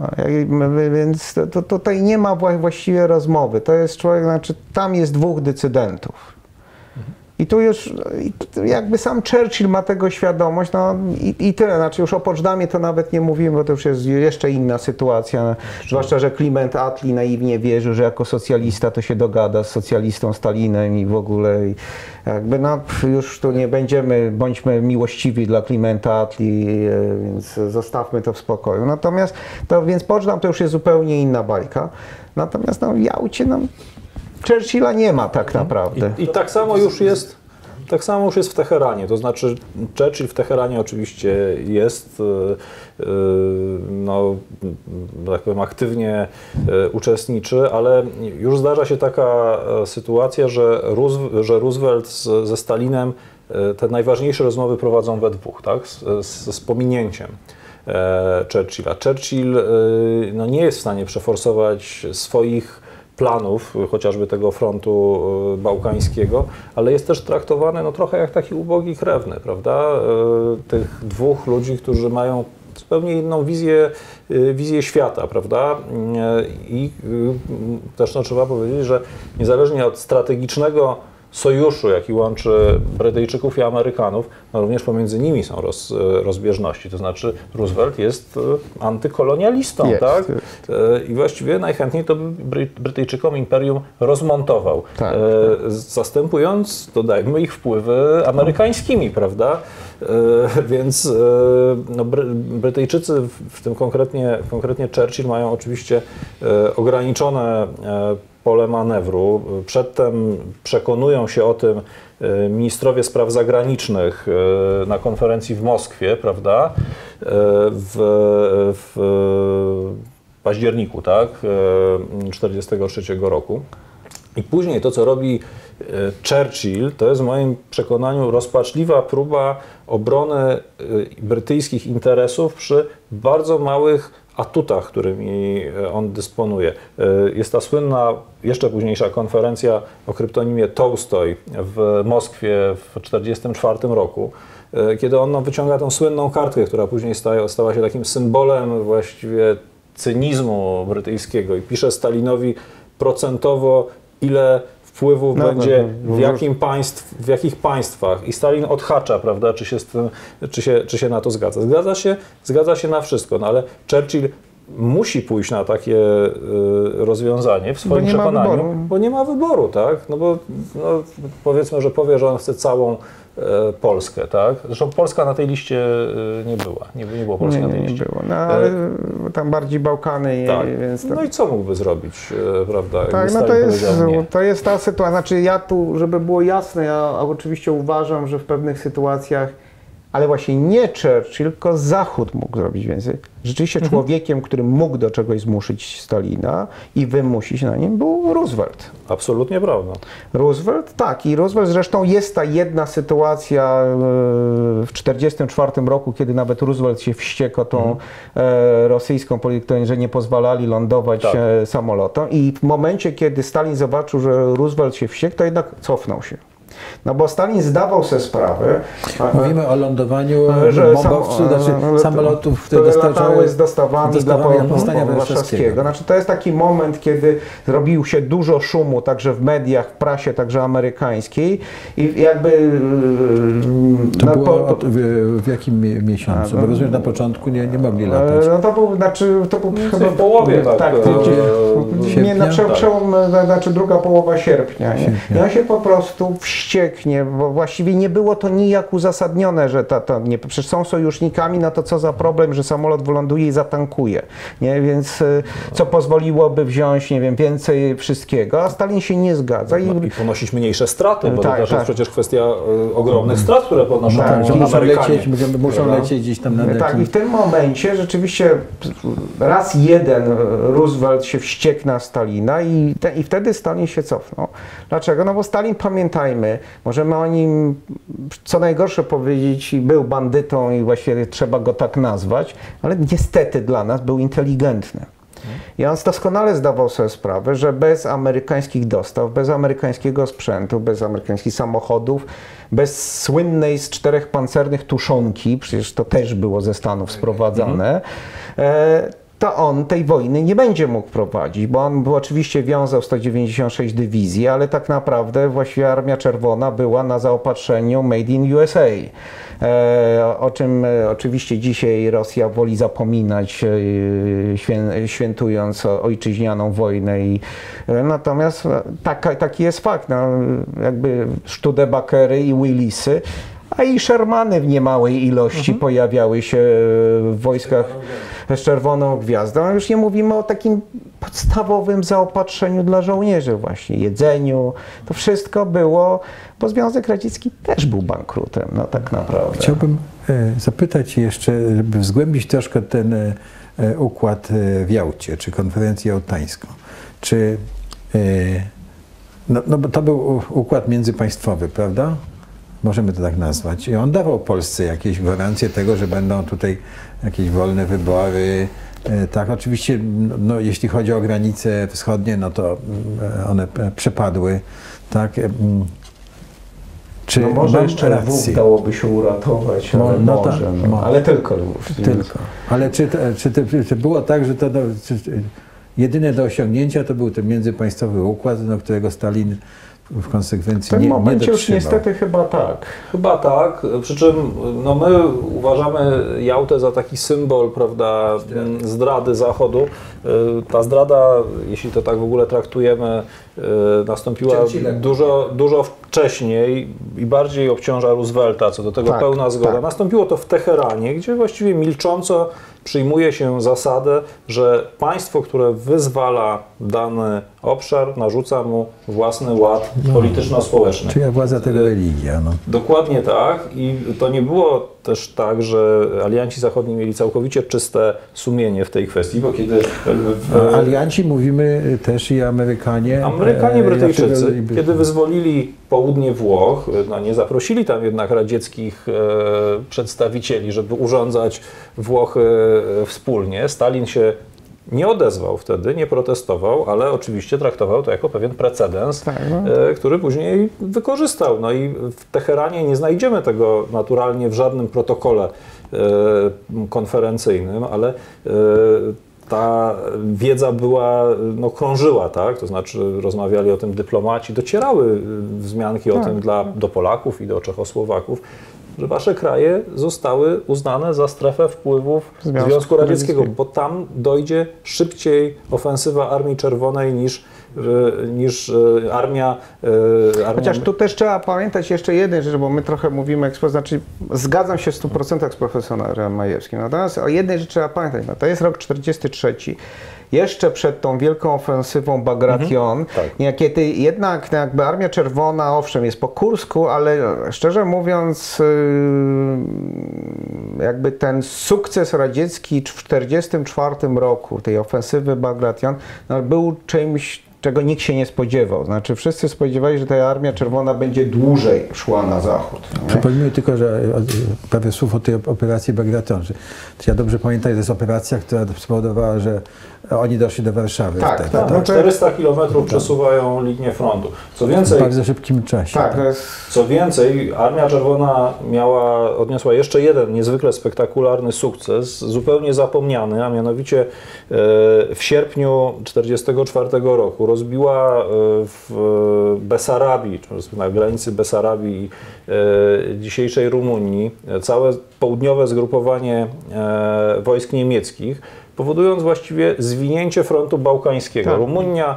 więc to, to, tutaj nie ma właściwie rozmowy. To jest człowiek, znaczy tam jest dwóch decydentów. I tu już jakby sam Churchill ma tego świadomość, no i, i tyle. Znaczy już o Poczdamie to nawet nie mówimy, bo to już jest jeszcze inna sytuacja. Zwłaszcza, że Kliment Attlee naiwnie wierzył, że jako socjalista to się dogada z socjalistą Stalinem i w ogóle i jakby no już tu nie będziemy, bądźmy miłościwi dla Klimenta Attlee, więc zostawmy to w spokoju. Natomiast to, więc Poczdam to już jest zupełnie inna bajka. Natomiast no w Jałcie no Churchilla nie ma tak naprawdę. I, I tak samo już jest, Tak samo już jest w Teheranie, to znaczy Churchill w Teheranie oczywiście jest, no, tak powiem, aktywnie uczestniczy, ale już zdarza się taka sytuacja, że, Roosevelt, że Roosevelt z, ze Stalinem te najważniejsze rozmowy prowadzą we dwóch, tak? z, z, z pominięciem Churchilla. Churchill no, nie jest w stanie przeforsować swoich planów, chociażby tego frontu bałkańskiego, ale jest też traktowany no, trochę jak taki ubogi krewny, prawda? Tych dwóch ludzi, którzy mają zupełnie inną wizję, wizję świata, prawda? I też no, trzeba powiedzieć, że niezależnie od strategicznego sojuszu, jaki łączy Brytyjczyków i Amerykanów, no również pomiędzy nimi są roz, rozbieżności. To znaczy Roosevelt jest antykolonialistą, jest, tak? Jest. I właściwie najchętniej to by Brytyjczykom imperium rozmontował, tak, tak. zastępując, dodajmy, ich wpływy amerykańskimi, prawda? Więc no, Brytyjczycy, w tym konkretnie, konkretnie Churchill, mają oczywiście ograniczone pole manewru. Przedtem przekonują się o tym ministrowie spraw zagranicznych na konferencji w Moskwie, prawda, w, w październiku, tak, tysiąc dziewięćset czterdziestego trzeciego roku. I później to, co robi Churchill, to jest w moim przekonaniu rozpaczliwa próba obrony brytyjskich interesów przy bardzo małych atutach, którymi on dysponuje. Jest ta słynna, jeszcze późniejsza konferencja o kryptonimie Tolstoj w Moskwie w tysiąc dziewięćset czterdziestym czwartym roku, kiedy on no, wyciąga tą słynną kartkę, która później stała, stała się takim symbolem właściwie cynizmu brytyjskiego i pisze Stalinowi procentowo, ile wpływów no, będzie w, jakim państw, w jakich państwach. I Stalin odhacza, prawda, czy się, z tym, czy, się, czy się na to zgadza. Zgadza się, zgadza się na wszystko, no ale Churchill musi pójść na takie y, rozwiązanie w swoim bo przekonaniu, bo nie ma wyboru, tak? No bo no, powiedzmy, że powie, że on chce całą y, Polskę, tak? Zresztą Polska na tej liście y, nie była, nie, nie było Polski nie, na tej nie liście. Było. No, ale e, tam bardziej Bałkany. Tak. Więc to... No i co mógłby zrobić, y, prawda? Tak, no to jest, to jest ta sytuacja, znaczy ja tu, żeby było jasne, ja oczywiście uważam, że w pewnych sytuacjach, ale właśnie nie Churchill, tylko Zachód mógł zrobić więcej. Rzeczywiście mhm. człowiekiem, który mógł do czegoś zmuszyć Stalina i wymusić na nim, był Roosevelt. Absolutnie prawda. Roosevelt, tak. I Roosevelt zresztą jest ta jedna sytuacja w tysiąc dziewięćset czterdziestym czwartym roku, kiedy nawet Roosevelt się wściekł o tą mhm. rosyjską politykę, że nie pozwalali lądować tak. samolotom. I w momencie, kiedy Stalin zobaczył, że Roosevelt się wściekł, to jednak cofnął się. No bo Stalin zdawał sobie sprawę. Mówimy o lądowaniu bombowców, znaczy samolotów, które latały z dostawami, dostawami dla powstania warszawskiego. Znaczy to jest taki moment, kiedy zrobił się dużo szumu, także w mediach, w prasie, także amerykańskiej i jakby... To no, było po, od, w, w jakim miesiącu? Bo rozumiem, że na początku nie, nie mogli latać. No to był, znaczy, to był no, chyba w połowie, tak. tak e, nie, na przełom, przełom, znaczy druga połowa sierpnia. sierpnia. I on się po prostu wścieknie, bo właściwie nie było to nijak uzasadnione, że ta, ta, nie, przecież są sojusznikami, no to co za problem, że samolot wyląduje i zatankuje, nie? Więc co pozwoliłoby wziąć, nie wiem, więcej wszystkiego, a Stalin się nie zgadza. I, no, i ponosić mniejsze straty, bo tak, to też tak. jest przecież kwestia y, ogromnych strat, które ponoszą tak, Amerykanie. Lecieć, muszą lecieć gdzieś tam na Tak, jakim... i w tym momencie rzeczywiście raz jeden Roosevelt się wściekł na Stalina i, te, i wtedy Stalin się cofnął. Dlaczego? No bo Stalin, pamiętajmy, możemy o nim co najgorsze powiedzieć, był bandytą i właściwie trzeba go tak nazwać, ale niestety dla nas był inteligentny. I on doskonale zdawał sobie sprawę, że bez amerykańskich dostaw, bez amerykańskiego sprzętu, bez amerykańskich samochodów, bez słynnej z czterech pancernych tuszonki, przecież to też było ze Stanów sprowadzane, e, to on tej wojny nie będzie mógł prowadzić, bo on był, oczywiście wiązał sto dziewięćdziesiąt sześć dywizji, ale tak naprawdę właściwie Armia Czerwona była na zaopatrzeniu Made in U S A. E, o czym e, oczywiście dzisiaj Rosja woli zapominać, e, świę, świętując ojczyźnianą wojnę. I, e, natomiast taka, taki jest fakt, no, jakby Studebakery i Willisy a i Shermany w niemałej ilości Mhm. pojawiały się w wojskach z czerwoną gwiazdą. A już nie mówimy o takim podstawowym zaopatrzeniu dla żołnierzy właśnie, jedzeniu. To wszystko było, bo Związek Radziecki też był bankrutem, no tak naprawdę. Chciałbym e, zapytać jeszcze, żeby zgłębić troszkę ten e, e, układ e, w Jałcie, czy konferencję jałtańską. Czy, e, no, no bo to był u- układ międzypaństwowy, prawda? Możemy to tak nazwać. I on dawał Polsce jakieś gwarancje tego, że będą tutaj jakieś wolne wybory. E, Tak, oczywiście, no, jeśli chodzi o granice wschodnie, no to mm, one e, przepadły. Tak. e, mm. Czy No może mam jeszcze rację? Lwów dałoby się uratować, Mo- ale no może, tak, no. może. ale tylko Lwów. Tylko. Ale czy, to, czy, to, czy było tak, że to do, czy, jedyne do osiągnięcia to był ten międzypaństwowy układ, do którego Stalin w W konsekwencji tym nie, nie momencie już dotrzymał? niestety chyba tak. Chyba tak, przy czym no my uważamy Jałtę za taki symbol, prawda, zdrady, zdrady Zachodu. Y, Ta zdrada, jeśli to tak w ogóle traktujemy, y, nastąpiła Churchilla. dużo, dużo wcześniej i bardziej obciąża Roosevelta, co do tego Tak, pełna zgoda. tak. Nastąpiło to w Teheranie, gdzie właściwie milcząco przyjmuje się zasadę, że państwo, które wyzwala dany obszar, narzuca mu własny ład polityczno-społeczny. Czyja władza, tego religia. No. Dokładnie tak i to nie było też tak, że alianci zachodni mieli całkowicie czyste sumienie w tej kwestii, bo kiedy w, Alianci mówimy też i Amerykanie. Amerykanie, e, Brytyjczycy, dlaczego- kiedy wyzwolili południe Włoch, no nie zaprosili tam jednak radzieckich e, przedstawicieli, żeby urządzać Włochy e, wspólnie. Stalin się nie odezwał wtedy, nie protestował, ale oczywiście traktował to jako pewien precedens, Tak, no. e, który później wykorzystał. No i w Teheranie nie znajdziemy tego naturalnie w żadnym protokole e, konferencyjnym, ale e, ta wiedza była, no krążyła, tak? To znaczy rozmawiali o tym dyplomaci, docierały wzmianki o Tak, tym dla, do Polaków i do Czechosłowaków, że wasze kraje zostały uznane za strefę wpływów Związku Związku Radzieckiego, Radzieckiego. bo tam dojdzie szybciej ofensywa Armii Czerwonej niż, e, niż e, armia, e, armia... Chociaż tu też trzeba pamiętać jeszcze jedną rzecz, bo my trochę mówimy, ekspo- znaczy zgadzam się w stu procentach z profesorem Majewskim, natomiast o jednej rzeczy trzeba pamiętać, no to jest rok czterdziesty trzeci. Jeszcze przed tą wielką ofensywą Bagration, Mhm, tak. nie, kiedy jednak no, jakby Armia Czerwona, owszem, jest po Kursku, ale szczerze mówiąc, yy, jakby ten sukces radziecki w czterdziestym czwartym roku, tej ofensywy Bagration, no, był czymś, czego nikt się nie spodziewał. Znaczy wszyscy spodziewali, że ta Armia Czerwona będzie dłużej szła na zachód. Nie? Przypomnijmy tylko, że e, parę słów o tej operacji Bagration. Że- Czy ja dobrze pamiętam, że to jest operacja, która spowodowała, że oni doszli do Warszawy. Tak, wtedy, tak. Tak, No to- czterysta kilometrów przesuwają linię frontu. Co więcej, W bardzo szybkim czasie. Tak, to jest... Co więcej, Armia Czerwona miała, odniosła jeszcze jeden niezwykle spektakularny sukces, zupełnie zapomniany, a mianowicie e, w sierpniu tysiąc dziewięćset czterdziestego czwartego roku rozbiła e, w Besarabii, czy na granicy Besarabii i e, dzisiejszej Rumunii, e, całe południowe zgrupowanie e, wojsk niemieckich, powodując właściwie zwinięcie frontu bałkańskiego. Tak. Rumunia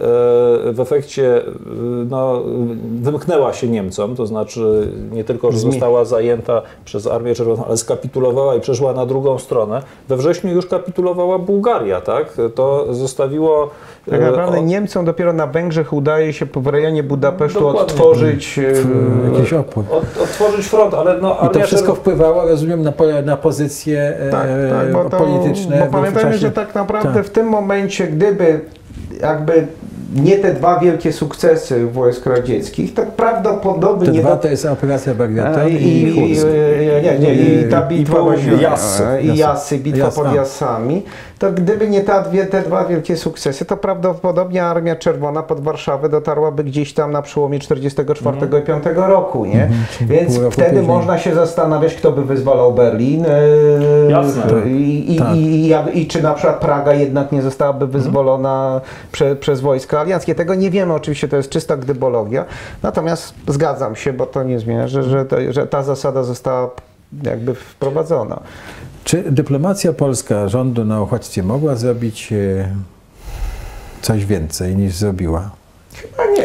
w efekcie no, wymknęła się Niemcom, to znaczy nie tylko, że Zmi- została zajęta przez Armię Czerwoną, ale skapitulowała i przeszła na drugą stronę. We wrześniu już kapitulowała Bułgaria, tak? To zostawiło... Tak naprawdę o- Niemcom dopiero na Węgrzech udaje się w rejonie Budapesztu Dokładnie. odtworzyć e, Jakiś opór. Od, otworzyć front, ale no, I to Armia wszystko Czerwona... wpływało, rozumiem, na, po- na pozycje e, tak, tak, bo to, polityczne. Bo w pamiętajmy, czasie- że tak naprawdę tak. w tym momencie, gdyby jakby nie te dwa wielkie sukcesy wojsk radzieckich, tak prawdopodobnie Te nie dwa do... to jest operacja Bagration E, i, i, i, Kursk. nie, nie, i ta I bitwa południe, właśnie, Jassy. e, i Jassy. Jassy, bitwa Jas, pod a. Jassami, to gdyby nie ta dwie, te dwa wielkie sukcesy, to prawdopodobnie Armia Czerwona pod Warszawę dotarłaby gdzieś tam na przełomie czterdziestego czwartego i piątego roku, nie? Mhm, czyli Więc pół roku wtedy później. można się zastanawiać, kto by wyzwalał Berlin e, Jasne. i, i, Tak. i, i, jak- i czy na przykład Praga jednak nie zostałaby wyzwolona prze, przez wojska alianckie. Tego nie wiemy, oczywiście to jest czysta gdybologia, natomiast zgadzam się, bo to nie zmienia, że, że, to, że ta zasada została jakby wprowadzona. Czy dyplomacja polska rządu na uchodźstwie mogła zrobić e, coś więcej niż zrobiła? Chyba nie. Czy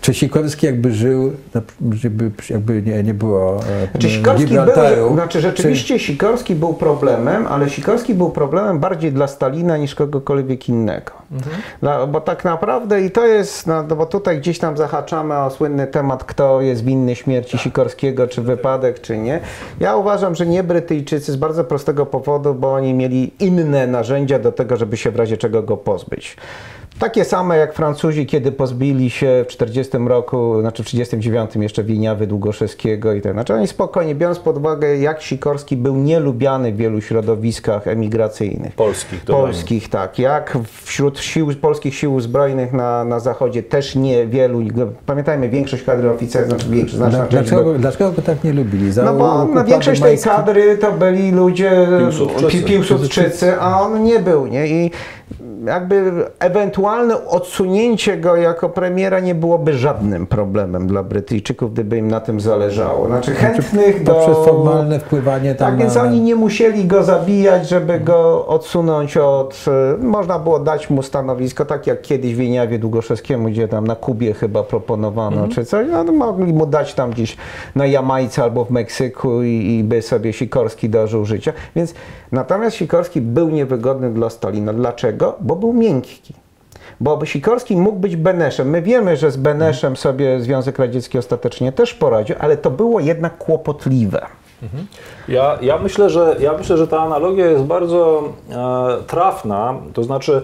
Czy Sikorski jakby żył, żeby jakby nie, nie było Znaczy, Sikorski Gibraltaru, był, znaczy rzeczywiście czy... Sikorski był problemem, ale Sikorski był problemem bardziej dla Stalina niż kogokolwiek innego. Mhm. Dla, bo tak naprawdę i to jest, no, bo tutaj gdzieś tam zahaczamy o słynny temat, kto jest winny śmierci Sikorskiego, czy wypadek, czy nie. Ja uważam, że nie Brytyjczycy z bardzo prostego powodu, bo oni mieli inne narzędzia do tego, żeby się w razie czego go pozbyć. Takie same jak Francuzi, kiedy pozbyli się w czterdziestym roku, znaczy w trzydziestym dziewiątym jeszcze Wieniawy, Długoszewskiego i tak. Znaczy oni spokojnie, biorąc pod uwagę, jak Sikorski był nielubiany w wielu środowiskach emigracyjnych. Polskich. Polskich, tak. Jak wśród sił, polskich sił zbrojnych na, na zachodzie też niewielu. Pamiętajmy, większość kadry oficerów, znaczy większość, znaczna część Dlaczego, był... dlaczego go tak nie lubili? Za No bo na większość tej kadry to byli ludzie Piłsudczycy, Piłsudczycy, a on nie był, nie? I jakby ewentualne odsunięcie go jako premiera nie byłoby żadnym problemem dla Brytyjczyków, gdyby im na tym zależało. Znaczy chętnych do... Poprzez formalne wpływanie tam Tak, więc na... oni nie musieli go zabijać, żeby go odsunąć od... Można było dać mu stanowisko, tak jak kiedyś Wieniawie Długoszewskiemu, gdzie tam na Kubie chyba proponowano, mhm. czy coś. No, mogli mu dać tam gdzieś na Jamajce albo w Meksyku i, i by sobie Sikorski dożył życia. Więc natomiast Sikorski był niewygodny dla Stalina. Dlaczego? Bo był miękki. Bo Sikorski mógł być Beneszem. My wiemy, że z Beneszem sobie Związek Radziecki ostatecznie też poradził, ale to było jednak kłopotliwe. Mhm. Ja, ja, myślę, że, ja myślę, że ta analogia jest bardzo e, trafna, to znaczy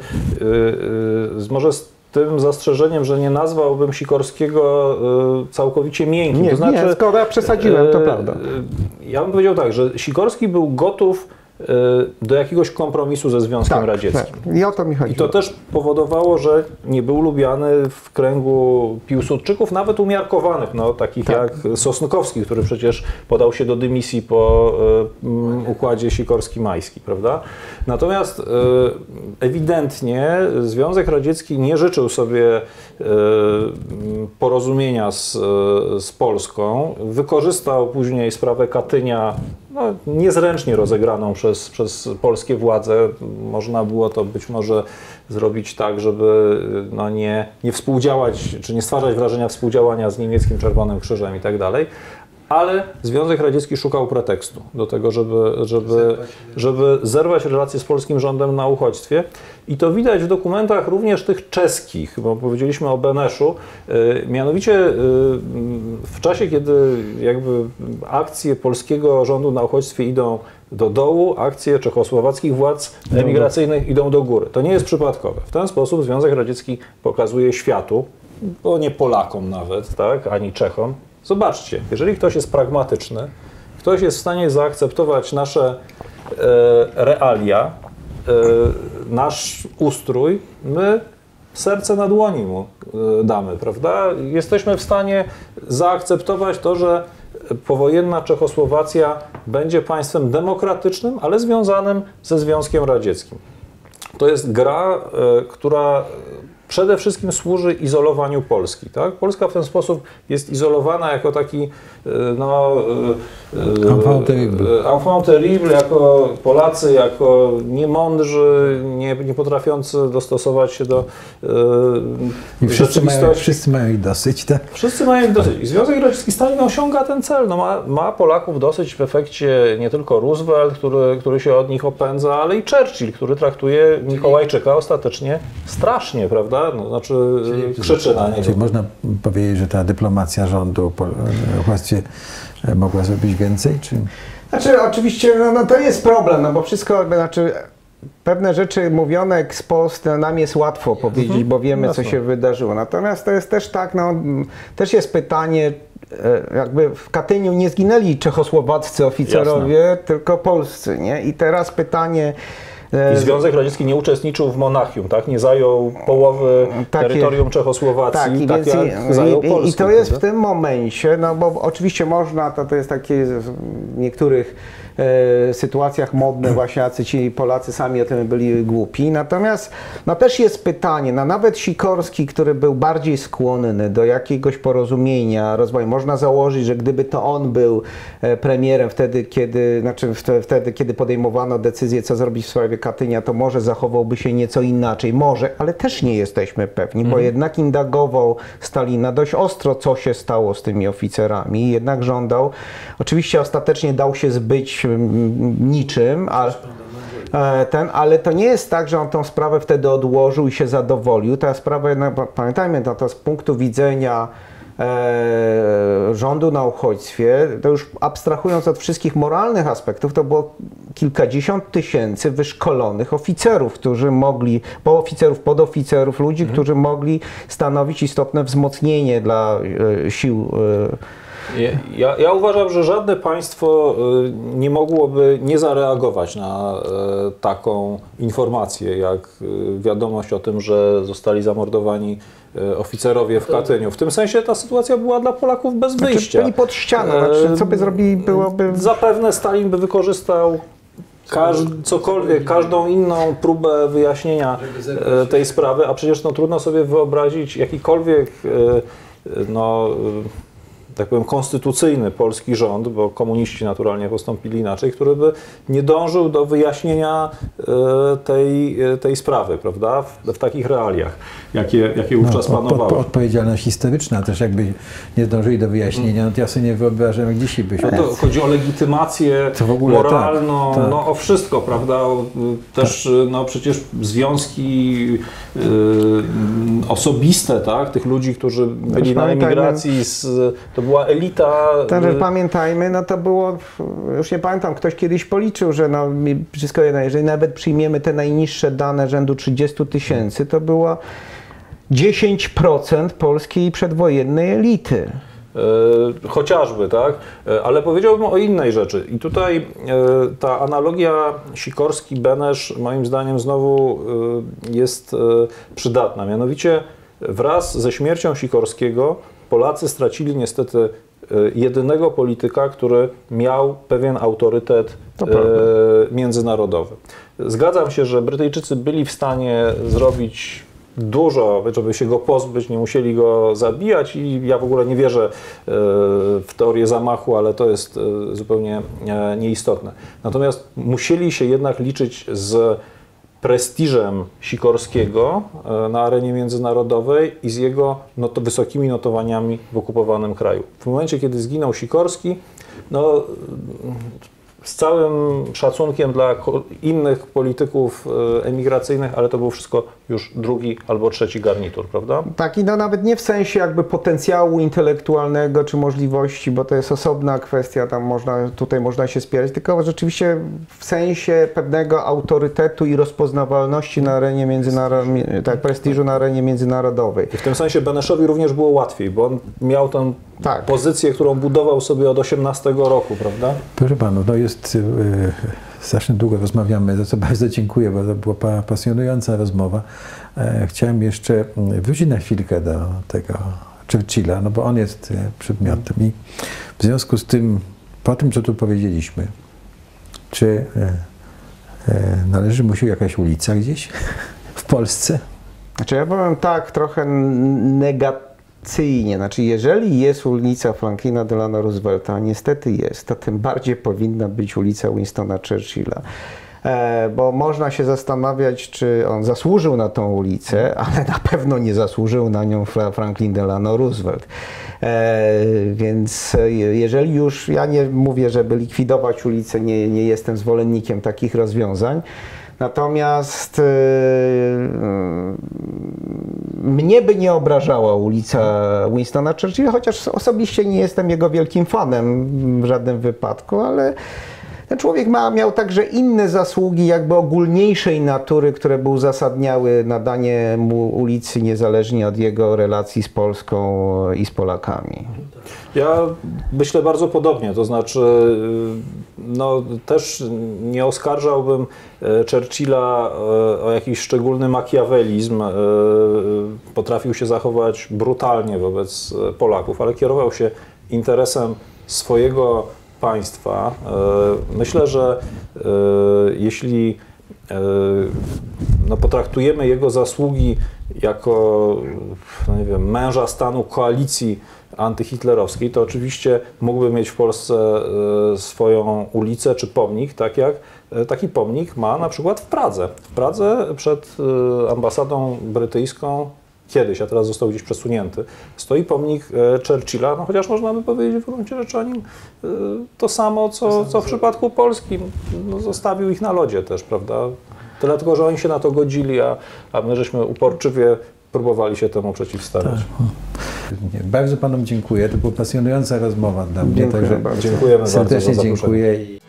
e, e, może z tym zastrzeżeniem, że nie nazwałbym Sikorskiego e, całkowicie miękkim. Nie, to znaczy, nie, skoro ja przesadziłem, to e, prawda. E, ja bym powiedział tak, że Sikorski był gotów do jakiegoś kompromisu ze Związkiem tak, Radzieckim. Tak. I o to mi chodzi. I to też powodowało, że nie był lubiany w kręgu Piłsudczyków, nawet umiarkowanych, no, takich tak. jak Sosnkowski, który przecież podał się do dymisji po um, układzie Sikorski-Majski, prawda? Natomiast e, ewidentnie Związek Radziecki nie życzył sobie e, porozumienia z, z Polską. Wykorzystał później sprawę Katynia, no, niezręcznie rozegraną przez, przez polskie władze. Można było to być może zrobić tak, żeby no, nie, nie współdziałać, czy nie stwarzać wrażenia współdziałania z niemieckim Czerwonym Krzyżem i tak dalej. Ale Związek Radziecki szukał pretekstu do tego, żeby, żeby, żeby zerwać relacje z polskim rządem na uchodźstwie. I to widać w dokumentach również tych czeskich, bo powiedzieliśmy o Beneszu. Mianowicie w czasie, kiedy jakby akcje polskiego rządu na uchodźstwie idą do dołu, akcje czechosłowackich władz emigracyjnych idą do góry. To nie jest przypadkowe. W ten sposób Związek Radziecki pokazuje światu, bo nie Polakom nawet, tak, ani Czechom. Zobaczcie, jeżeli ktoś jest pragmatyczny, ktoś jest w stanie zaakceptować nasze e, realia, e, nasz ustrój, my serce na dłoni mu e, damy, prawda? Jesteśmy w stanie zaakceptować to, że powojenna Czechosłowacja będzie państwem demokratycznym, ale związanym ze Związkiem Radzieckim. To jest gra, e, która przede wszystkim służy izolowaniu Polski. Tak? Polska w ten sposób jest izolowana jako taki no, enfant terrible. enfant terrible, jako Polacy, jako niemądrzy, nie, nie potrafiący dostosować się do I wszyscy mają, wszyscy mają ich dosyć, tak? Wszyscy mają ich dosyć. I Związek Radziecki Stalin osiąga ten cel. No ma, ma Polaków dosyć w efekcie nie tylko Roosevelt, który, który się od nich opędza, ale i Churchill, który traktuje Mikołajczyka ostatecznie strasznie, prawda? No, znaczy czyli, krzyczy na niego. Czyli można powiedzieć, że ta dyplomacja rządu właściwie mogła zrobić więcej? Czy... Znaczy oczywiście no, no to jest problem, no bo wszystko, znaczy pewne rzeczy mówione ex post nam jest łatwo powiedzieć, mhm. bo wiemy, Jasne. co się wydarzyło. Natomiast to jest też tak, no też jest pytanie, jakby w Katyniu nie zginęli czechosłowaccy oficerowie, Jasne. tylko polscy, nie? I teraz pytanie... I Związek Radziecki nie uczestniczył w Monachium, tak? Nie zajął połowy Takie, terytorium Czechosłowacji, tak, i tak więc jak i, zajął i, Polskę. I to jest prawda? w tym momencie, no bo oczywiście można, to, to jest takie w niektórych e, sytuacjach modne właśnie, jacy ci Polacy sami o tym byli głupi. Natomiast no też jest pytanie, no nawet Sikorski, który był bardziej skłonny do jakiegoś porozumienia, rozwoju, można założyć, że gdyby to on był premierem wtedy, kiedy, znaczy wtedy, kiedy podejmowano decyzję, co zrobić w sprawie Katynia, to może zachowałby się nieco inaczej. Może, ale też nie jesteśmy pewni, bo jednak indagował Stalina dość ostro, co się stało z tymi oficerami. Jednak żądał, oczywiście ostatecznie dał się zbyć mm, niczym, ale... Ten, ale to nie jest tak, że on tą sprawę wtedy odłożył i się zadowolił. Ta sprawa, jednak, pamiętajmy, no to z punktu widzenia e, rządu na uchodźstwie, to już abstrahując od wszystkich moralnych aspektów, to było kilkadziesiąt tysięcy wyszkolonych oficerów, którzy mogli, pooficerów, podoficerów, ludzi, mhm. którzy mogli stanowić istotne wzmocnienie dla e, sił e, Ja, ja uważam, że żadne państwo nie mogłoby nie zareagować na taką informację, jak wiadomość o tym, że zostali zamordowani oficerowie w Katyniu. W tym sensie ta sytuacja była dla Polaków bez wyjścia. Znaczy, byli pod ścianą, znaczy, co by zrobili, byłoby... Zapewne Stalin by wykorzystał Każ, cokolwiek, każdą inną próbę wyjaśnienia tej sprawy, a przecież no, trudno sobie wyobrazić jakikolwiek no, tak powiem, konstytucyjny polski rząd, bo komuniści naturalnie postąpili inaczej, który by nie dążył do wyjaśnienia tej, tej sprawy, prawda, w, w takich realiach, jakie, jakie wówczas no, panowały. Od, odpowiedzialność historyczna też jakby nie zdążyli do wyjaśnienia, no to ja sobie nie wyobrażam, jak dzisiaj byśmy... No to chodzi o legitymację to w ogóle moralną, tak, tak. no o wszystko, prawda, też tak. no przecież związki y, osobiste, tak, tych ludzi, którzy byli na emigracji, z, to była elita. Także pamiętajmy, no to było, już nie pamiętam, ktoś kiedyś policzył, że no wszystko jedno, jeżeli nawet przyjmiemy te najniższe dane rzędu trzydziestu tysięcy, to było dziesięć procent polskiej przedwojennej elity. E, chociażby, tak? E, ale powiedziałbym o innej rzeczy. I tutaj e, ta analogia Sikorski-Benesz moim zdaniem znowu e, jest e, przydatna. Mianowicie wraz ze śmiercią Sikorskiego Polacy stracili niestety e, jedynego polityka, który miał pewien autorytet e, międzynarodowy. Zgadzam się, że Brytyjczycy byli w stanie zrobić dużo, żeby się go pozbyć, nie musieli go zabijać i ja w ogóle nie wierzę w teorię zamachu, ale to jest zupełnie nieistotne. Natomiast musieli się jednak liczyć z prestiżem Sikorskiego na arenie międzynarodowej i z jego not- wysokimi notowaniami w okupowanym kraju. W momencie, kiedy zginął Sikorski, no, z całym szacunkiem dla innych polityków emigracyjnych, ale to był wszystko już drugi albo trzeci garnitur, prawda? Tak, i no nawet nie w sensie jakby potencjału intelektualnego czy możliwości, bo to jest osobna kwestia, tam można, tutaj można się spierać, tylko rzeczywiście w sensie pewnego autorytetu i rozpoznawalności na arenie międzynarodowej, tak, prestiżu na arenie międzynarodowej. I w tym sensie Beneszowi również było łatwiej, bo on miał tę tak. pozycję, którą budował sobie od osiemnastego roku, prawda? Proszę Panu, no jest, yy, strasznie długo rozmawiamy, za co bardzo dziękuję, bo to była pasjonująca rozmowa. E, chciałem jeszcze wrócić na chwilkę do tego Churchilla, no bo on jest przedmiotem i w związku z tym, po tym, co tu powiedzieliśmy, czy e, e, należy mu się jakaś ulica gdzieś w Polsce? Znaczy ja powiem tak, trochę negatywnie. Znaczy, jeżeli jest ulica Franklina Delano Roosevelta, a niestety jest, to tym bardziej powinna być ulica Winstona Churchilla. E, bo można się zastanawiać, czy on zasłużył na tą ulicę, ale na pewno nie zasłużył na nią Franklin Delano Roosevelt. E, więc jeżeli już, ja nie mówię, żeby likwidować ulicę, nie, nie jestem zwolennikiem takich rozwiązań, natomiast yy, mnie by nie obrażała ulica Winstona Churchilla, chociaż osobiście nie jestem jego wielkim fanem w żadnym wypadku, ale ten człowiek ma, miał także inne zasługi jakby ogólniejszej natury, które by uzasadniały nadanie mu ulicy niezależnie od jego relacji z Polską i z Polakami. Ja myślę bardzo podobnie, to znaczy no, też nie oskarżałbym Churchilla o jakiś szczególny makiawelizm, potrafił się zachować brutalnie wobec Polaków, ale kierował się interesem swojego państwa. Myślę, że jeśli no, potraktujemy jego zasługi jako, no nie wiem, męża stanu koalicji antyhitlerowskiej, to oczywiście mógłby mieć w Polsce swoją ulicę czy pomnik, tak jak taki pomnik ma na przykład w Pradze. W Pradze przed ambasadą brytyjską kiedyś, a teraz został gdzieś przesunięty, stoi pomnik Churchilla, no chociaż można by powiedzieć w gruncie rzeczy o nim to samo, co, co w przypadku Polski. No, zostawił ich na lodzie też, prawda? Tyle tylko, że oni się na to godzili, a, a my żeśmy uporczywie próbowali się temu przeciwstawiać. Tak. Bardzo panom dziękuję. To była pasjonująca rozmowa dla mnie. Dziękuję Także bardzo. Dziękujemy bardzo za serdecznie zaproszenie. dziękuję.